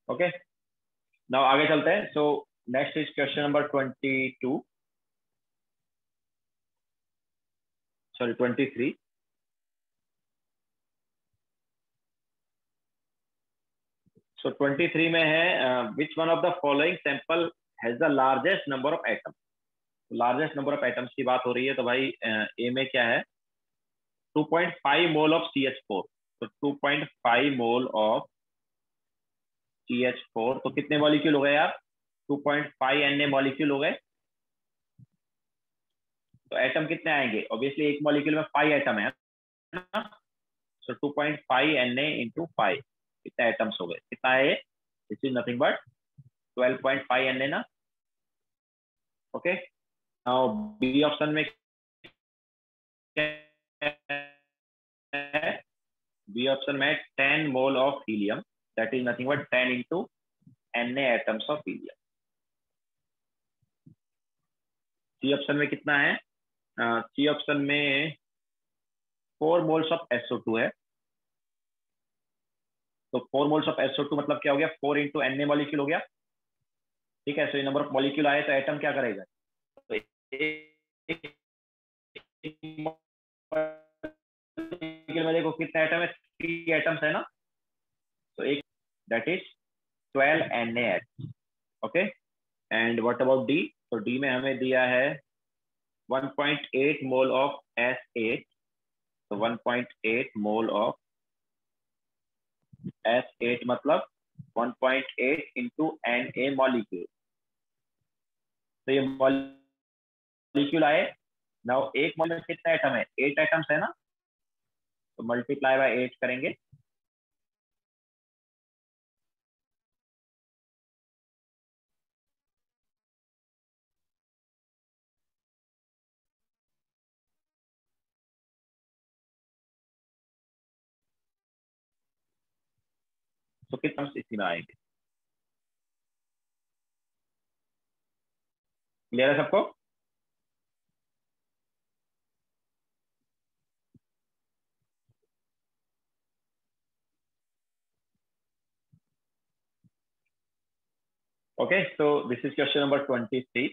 ओके, नाउ आगे चलते हैं. So next is question number 22, sorry 23. So 23 में है which one of the following sample has the largest number of atom. Largest number of atoms की बात हो रही है, तो भाई ए में क्या है, 2.5 मोल ऑफ CH4. तो 2.5 मोल ऑफ CH4, तो कितने मॉलिक्यूल हो गए यार, 2.5 Na मॉलिक्यूल हो गए. तो एटम कितने आएंगे, ऑब्वियसली एक मॉलिक्यूल में 5 एटम है ना. सो 2.5 Na इंटू 5, कितने एटम्स हो गए, कितना है ये, this is nothing but 12.5 Na ना. ओके, नाउ बी ऑप्शन में क्या है, बी ऑप्शन में 10 mole of helium, that is nothing but 10 into Na atoms of helium. C option में कितना है, सी ऑप्शन में 4 मोल्स ऑफ SO2 है. तो 4 मोल्स ऑफ SO2 मतलब क्या हो गया, 4 इंटू Na मॉलिक्यूल हो गया. ठीक है, सो ये नंबर ऑफ मॉलिक्यूल आए तो एटम क्या करेगा, तो एक मॉलिक्यूल में देखो कितना एटम है, 3 एटम्स है ना. तो एक that is 12 NaH. Okay, and what about D, तो डी में हमें दिया है 1.8 मोल ऑफ S8. तो 1.8 मोल ऑफ S8 मतलब 1.8 इंटू Na मॉलिक्यूल. तो ये मॉलिक्यूल आए. नाउ एक मॉल में कितना एटम है, 8 एटम्स है ना. तो मल्टीप्लाई बाय 8 करेंगे. तो कितना इसी में आएंगे. क्लियर है सबको. Okay, so this is question number 23.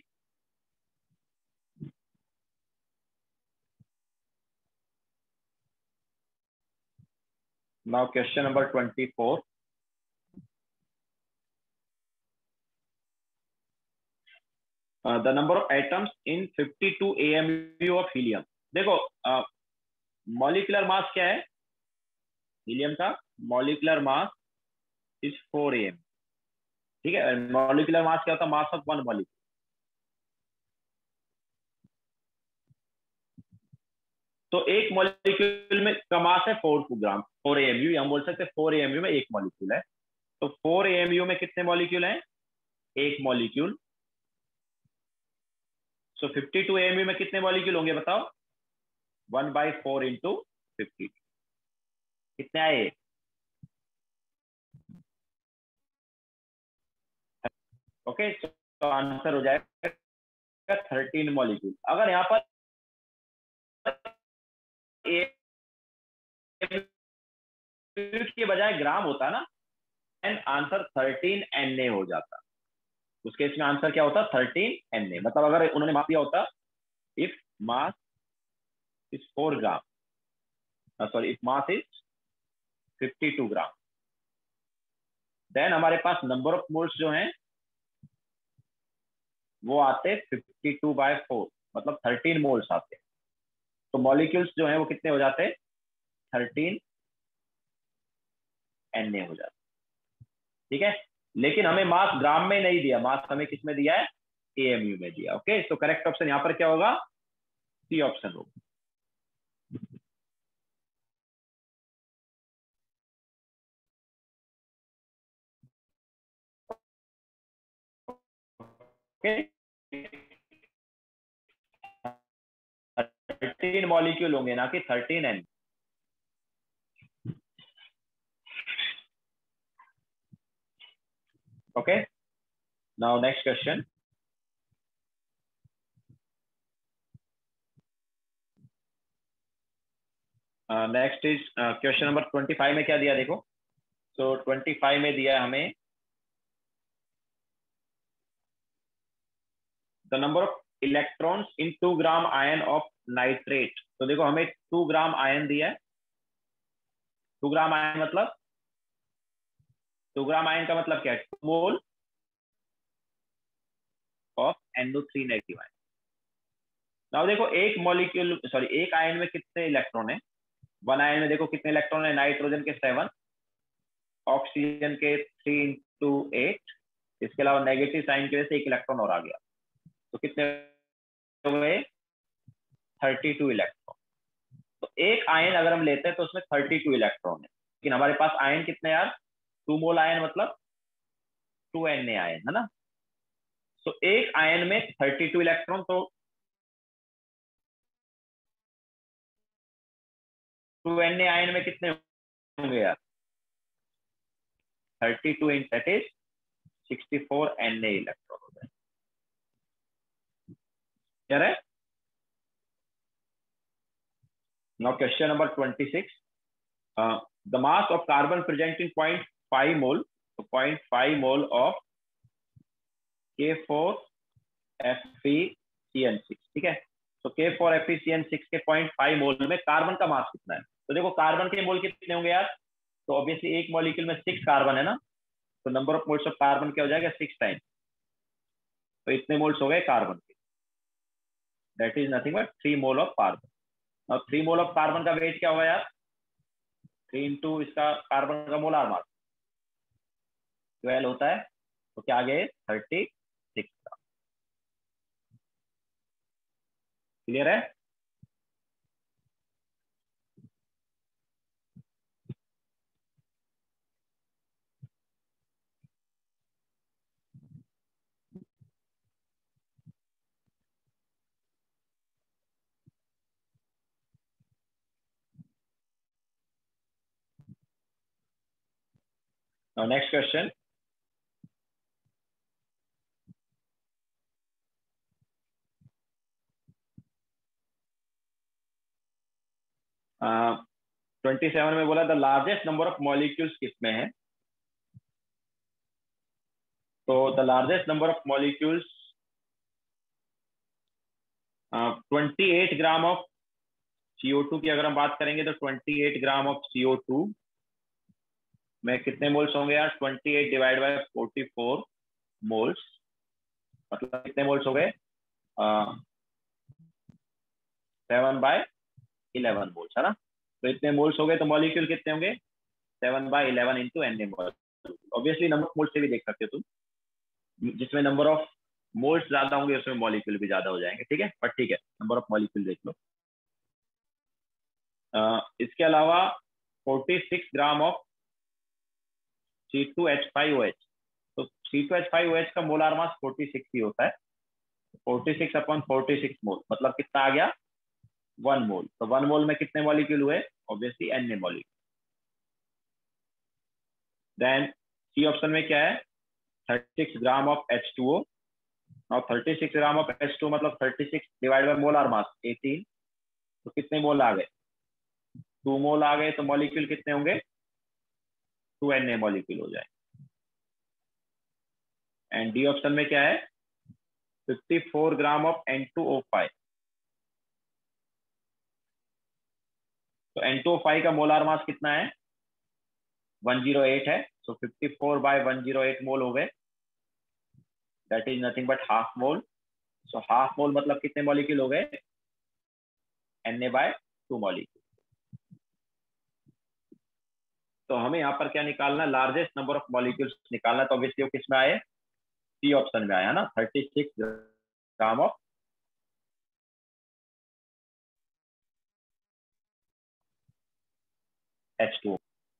Now question number 24. The number of atoms in 52 AMU of helium. देखो मॉलिक्यूलर मास क्या है, हीलियम का मॉलिक्यूलर मास इज 4 AM. ठीक है, मॉलिक्यूलर मास क्या होता है, मास ऑफ वन मॉलिक्यूल. तो एक मॉलिक्यूल में का मास है 4 ग्राम, 4 AMU, हम बोल सकते हैं 4 AMU में एक मॉलिक्यूल है. तो 4 AMU में कितने मॉलिक्यूल हैं, एक मॉलिक्यूल. सो 52 AMU में कितने मॉलिक्यूल होंगे बताओ, 1/4 इंटू 50, कितने आए. ओके, तो आंसर हो जाएगा 13 मॉलिक्यूल. अगर यहाँ पर के बजाय ग्राम होता ना, एंड आंसर 13 Na हो जाता. उस केस में आंसर क्या होता, 13 Na. मतलब अगर उन्होंने माप दिया होता, if mass is 4 gram, sorry if mass is 52 gram, then हमारे पास नंबर ऑफ मोल्स जो हैं वो आते 52/4, मतलब 13 मोल्स आते. तो मॉलिक्यूल्स जो हैं वो कितने हो जाते, 13 Na हो जाते. ठीक है, लेकिन हमें मास ग्राम में नहीं दिया, मास हमें किस में दिया है, AMU में दिया. ओके, तो करेक्ट ऑप्शन यहाँ पर क्या होगा, सी ऑप्शन होगा. ओके, 13 मॉलिक्यूल होंगे ना कि 13 N. Okay, now next question. Next is question number 25 में क्या दिया देखो. सो 25 में दिया हमें the number of electrons in 2 gram ion of nitrate. तो देखो हमें 2 ग्राम आयन दिया है। 2 ग्राम आयन मतलब 2 ग्राम आयन का मतलब क्या है? 2 mole of NO3 negative ion. Now देखो एक मॉलिक्यूल सॉरी एक आयन में कितने इलेक्ट्रॉन है? वन आयन में देखो कितने इलेक्ट्रॉन है? नाइट्रोजन के 7, ऑक्सीजन के 3 × 8, इसके अलावा नेगेटिव साइन की वजह से एक इलेक्ट्रॉन और आ गया, तो कितने हो गए? 32 इलेक्ट्रॉन। तो एक आयन अगर हम लेते हैं तो उसमें 32 इलेक्ट्रॉन है, लेकिन हमारे पास आयन कितने यार? 2 मोल आयन मतलब 2Na आयन है ना। तो एक आयन में 32 इलेक्ट्रॉन, तो 2Na आयन में कितने होंगे यार? 32 in that is 64 Na electron हो गए। क्या है? Now question number 26, the mass of carbon present in 0.5 mole, तो 0.5 मोल ऑफ K4FeCN6, ठीक है। तो K4FeCN6 के 0.5 मोल में कार्बन का मास कितना है? तो देखो कार्बन के मोल कितने होंगे यार? तो ऑब्वियसली एक मॉलिक्यूल में 6 कार्बन है ना, तो number of moles of carbon क्या हो जाएगा? 6 टाइम्स। तो इतने मोल्स हो गए कार्बन के, that is nothing but 3 mole of carbon. और 3 मोल ऑफ कार्बन का वेट क्या होगा यार? 3 इंटू इसका कार्बन का मोलार मास 12 होता है, तो क्या आ गए? 36। क्लियर है? Now next question. uh, 27 में बोला the largest number of molecules किसमें है? तो the largest number of molecules 28 gram of CO2 की अगर हम बात करेंगे तो 28 ग्राम ऑफ CO2 में कितने मोल्स होंगे यार? 28 डिवाइड बाय 44 मोल्स, मतलब कितने मोल्स हो गए? 7/11 मोल्स है ना। तो इतने मोल्स हो गए, तो मॉलिक्यूल कितने होंगे? 7/11 into Na molecule. Obviously number of moles से भी देख सकते हो तुम, जिसमें नंबर ऑफ मोल्स ज्यादा होंगे उसमें मॉलिक्यूल भी ज्यादा हो जाएंगे, ठीक है। बट ठीक है, नंबर ऑफ मॉलिक्यूल देख लो। इसके अलावा 46 ग्राम ऑफ C2H5OH, तो C2H5OH का मोलार मास 46 ही होता है। 46/46 मोल मतलब कितना आ गया? 1 मोल। तो 1 मोल में कितने मॉलिक्यूल हुए? Obviously Na molecule. Then C option में क्या है? 36 ग्राम ऑफ H2O। और 36 ग्राम ऑफ H2 मतलब 36 डिवाइड बाय मोलार मास 18, तो कितने मोल आ गए? 2 मोल आ गए। तो मॉलिक्यूल कितने होंगे? 2Na मॉलिक्यूल हो जाए। एंड डी ऑप्शन में क्या है? 54 ग्राम ऑफ N2O5। तो N2O5 का मोलार मास कितना है? 108 है। सो 54/108 मोल हो गए, that is nothing but half mole. So half mole मतलब कितने मॉलिक्यूल हो गए? Na/2 molecule. तो हमें यहाँ पर क्या निकालना? लार्जेस्ट नंबर ऑफ मॉलिक्यूल्स निकालना। तो ऑब्वियसली वो किस में आए? सी ऑप्शन में आया ना, 36 gram of H2O।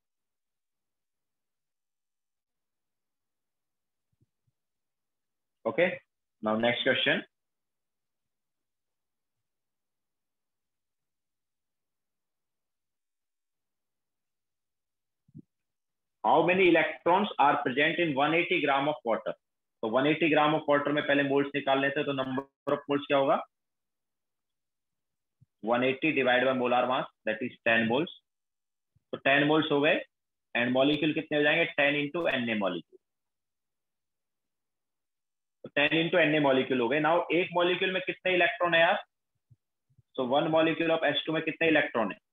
Okay, now next question. How many electrons are present in 180 gram of water? तो 180 ग्राम ऑफ वाटर में पहले मोल्स निकाल लेते हैं, तो नंबर ऑफ मोल्स क्या होगा? 180 divide by molar mass that is 10 moles. तो 10 मोल्स हो गए। एंड मॉलिक्यूल कितने हो जाएंगे? 10 इंटू Na मॉलिक्यूल। तो 10 into Na मॉलिक्यूल हो गए। नाउ एक मॉलिक्यूल में कितने इलेक्ट्रॉन है यार? So one molecule of H2 में कितने इलेक्ट्रॉन है?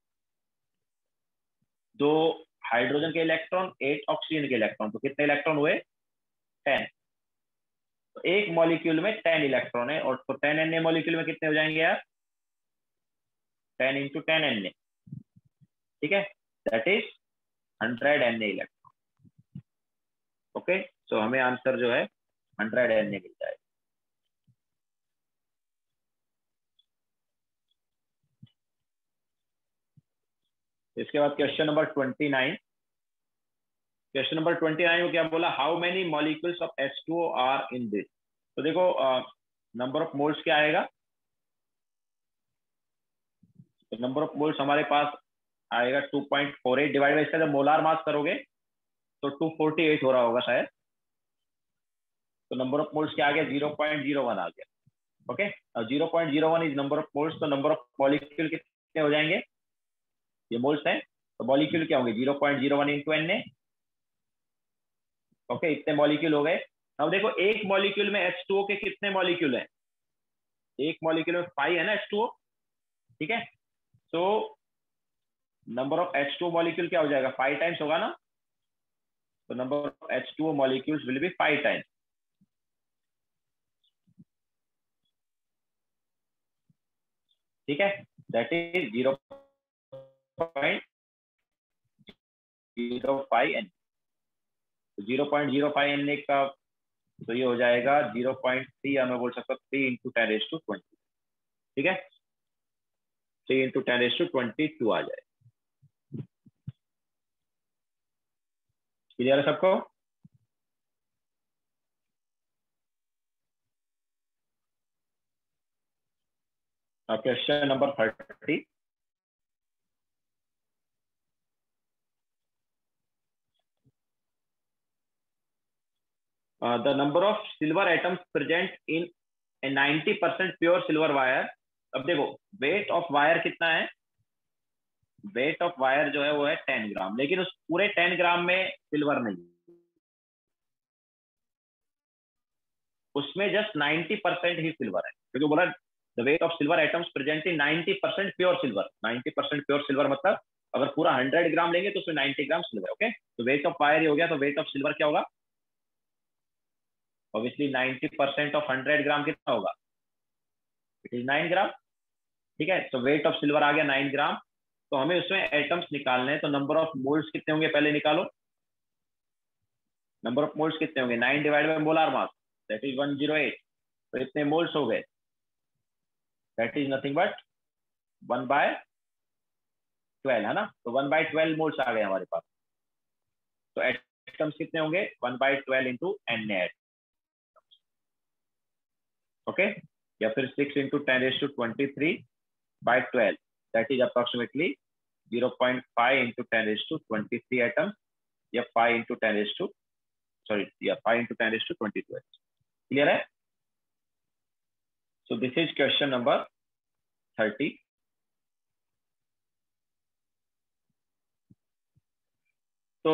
2 हाइड्रोजन के इलेक्ट्रॉन, 8 ऑक्सीजन के इलेक्ट्रॉन, तो कितने इलेक्ट्रॉन हुए? 10। तो एक मॉलिक्यूल में 10 इलेक्ट्रॉन है, और तो 10 Na मॉलिक्यूल में कितने हो जाएंगे यार? 10 into 10 Na, ठीक है, that is 100 Na electron. Okay, so हमें आंसर जो है 100 Na मिल जाएगा। इसके बाद क्वेश्चन नंबर 29। क्वेश्चन नंबर 29 में क्या बोला? How many molecules of H2O are in this. तो देखो नंबर ऑफ मोल्स क्या आएगा? तो नंबर ऑफ मोल्स हमारे पास आएगा 2.48 डिवाइड बाई इसका जब मोलार मास करोगे तो 248 हो रहा होगा शायद। तो नंबर ऑफ मोल्स क्या आ गया? 0.01 आ गया। Okay, 0.01 is number of moles. तो नंबर ऑफ मॉलिक्यूल कितने हो जाएंगे? ये मोल्स हैं, तो मॉलिक्यूल क्या होंगे? 0.01 इंटू Na। ओके, इतने मॉलिक्यूल हो गए। अब देखो एक मॉलिक्यूल में H2O के कितने मॉलिक्यूल हैं? एक मॉलिक्यूल में 5 है ना H2O, ठीक है। तो नंबर ऑफ H2O मॉलिक्यूल क्या हो जाएगा? 5 टाइम्स होगा ना। तो number of H2O molecules will be 5 times, ठीक है, दैट इज 0.05 N। 0.05 Na का तो ये हो जाएगा 0.3, या मैं बोल सकता हूँ 3 इंटू 10⁻²0, ठीक है, 3 इंटू 10⁻²22 आ जाए। क्लियर है सबको? Question number 30। The number of silver atoms present in a 90% pure silver wire. अब देखो वेट ऑफ वायर कितना है? वेट ऑफ वायर जो है वो है 10 ग्राम, लेकिन उस पूरे 10 ग्राम में सिल्वर नहीं, उसमें जस्ट 90% ही सिल्वर है, क्योंकि बोला the weight of silver atoms present in 90% pure silver. 90% pure silver मतलब अगर पूरा 100 ग्राम लेंगे तो उसमें 90 ग्राम सिल्वर। ओके, तो वेट ऑफ वायर हो गया, तो वेट ऑफ सिल्वर क्या होगा? ऑब्वियसली 90% ऑफ 100 ग्राम कितना होगा? इट इज 9 ग्राम, ठीक है। तो वेट ऑफ सिल्वर आ गया 9 ग्राम। तो हमें उसमें एटम्स निकालने हैं, तो नंबर ऑफ मोल्स कितने होंगे पहले निकालो। नंबर ऑफ मोल्स कितने होंगे? 9 divide by molar mass, that is 108। तो इतने मोल्स हो गए, दैट इज नथिंग बट 1/12, है ना। तो 1/12 मोल्स आ गए हमारे पास। तो एटम्स कितने होंगे? 1/12 इंटू Na। ओके, या फिर 6 into 10⁻23/12, that is approximately 0.5 into 10⁻23 atoms, या 5 इंटू 10⁻22 एटम्स। क्लियर है? So this is question number 30। तो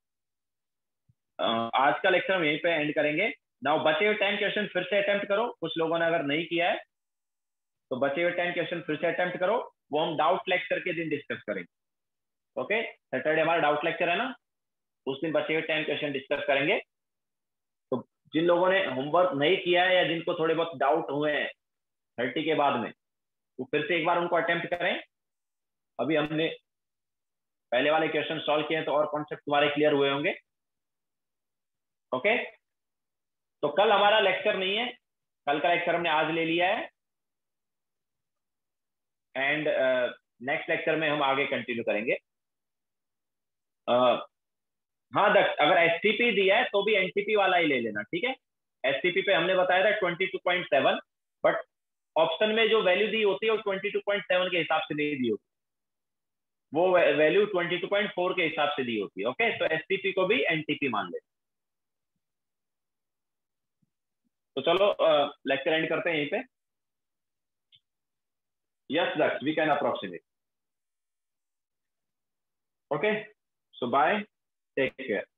आज का लेक्चर हम यहीं पे एंड करेंगे। नाउ बचे हुए 10 क्वेश्चन फिर से अटेम्प्ट करो। कुछ लोगों ने अगर नहीं किया है तो बचे हुए 10 क्वेश्चन फिर से अटेम्प्ट करो। वो हम डाउट लेक्चर के दिन डिस्कस करेंगे। ओके, सैटरडे हमारा डाउट लेक्चर है ना, उस दिन बचे हुए 10 क्वेश्चन डिस्कस करेंगे। तो जिन लोगों ने होमवर्क नहीं किया है या जिनको थोड़े बहुत डाउट हुए हैं 30 के बाद में, वो फिर से एक बार उनको अटेम्प्ट करें। अभी हमने पहले वाले क्वेश्चन सॉल्व किए हैं, तो और कॉन्सेप्ट तुम्हारे क्लियर हुए होंगे। ओके, तो कल हमारा लेक्चर नहीं है, कल का लेक्चर हमने आज ले लिया है, एंड नेक्स्ट लेक्चर में हम आगे कंटिन्यू करेंगे। हाँ दक्ष, अगर एसटीपी दिया है तो भी एनटीपी वाला ही ले लेना, ठीक है। एसटीपी पे हमने बताया था 22.7, बट ऑप्शन में जो वैल्यू दी होती है वो 22.7 के हिसाब से नहीं दी होती, वो वैल्यू 22.4 के हिसाब से दी होती है। ओके, तो एसटीपी को भी एनटीपी मान ले। तो चलो लेक्चर एंड करते हैं यहीं पे। Yes Daksh, we can approximate. Okay, so bye, take care.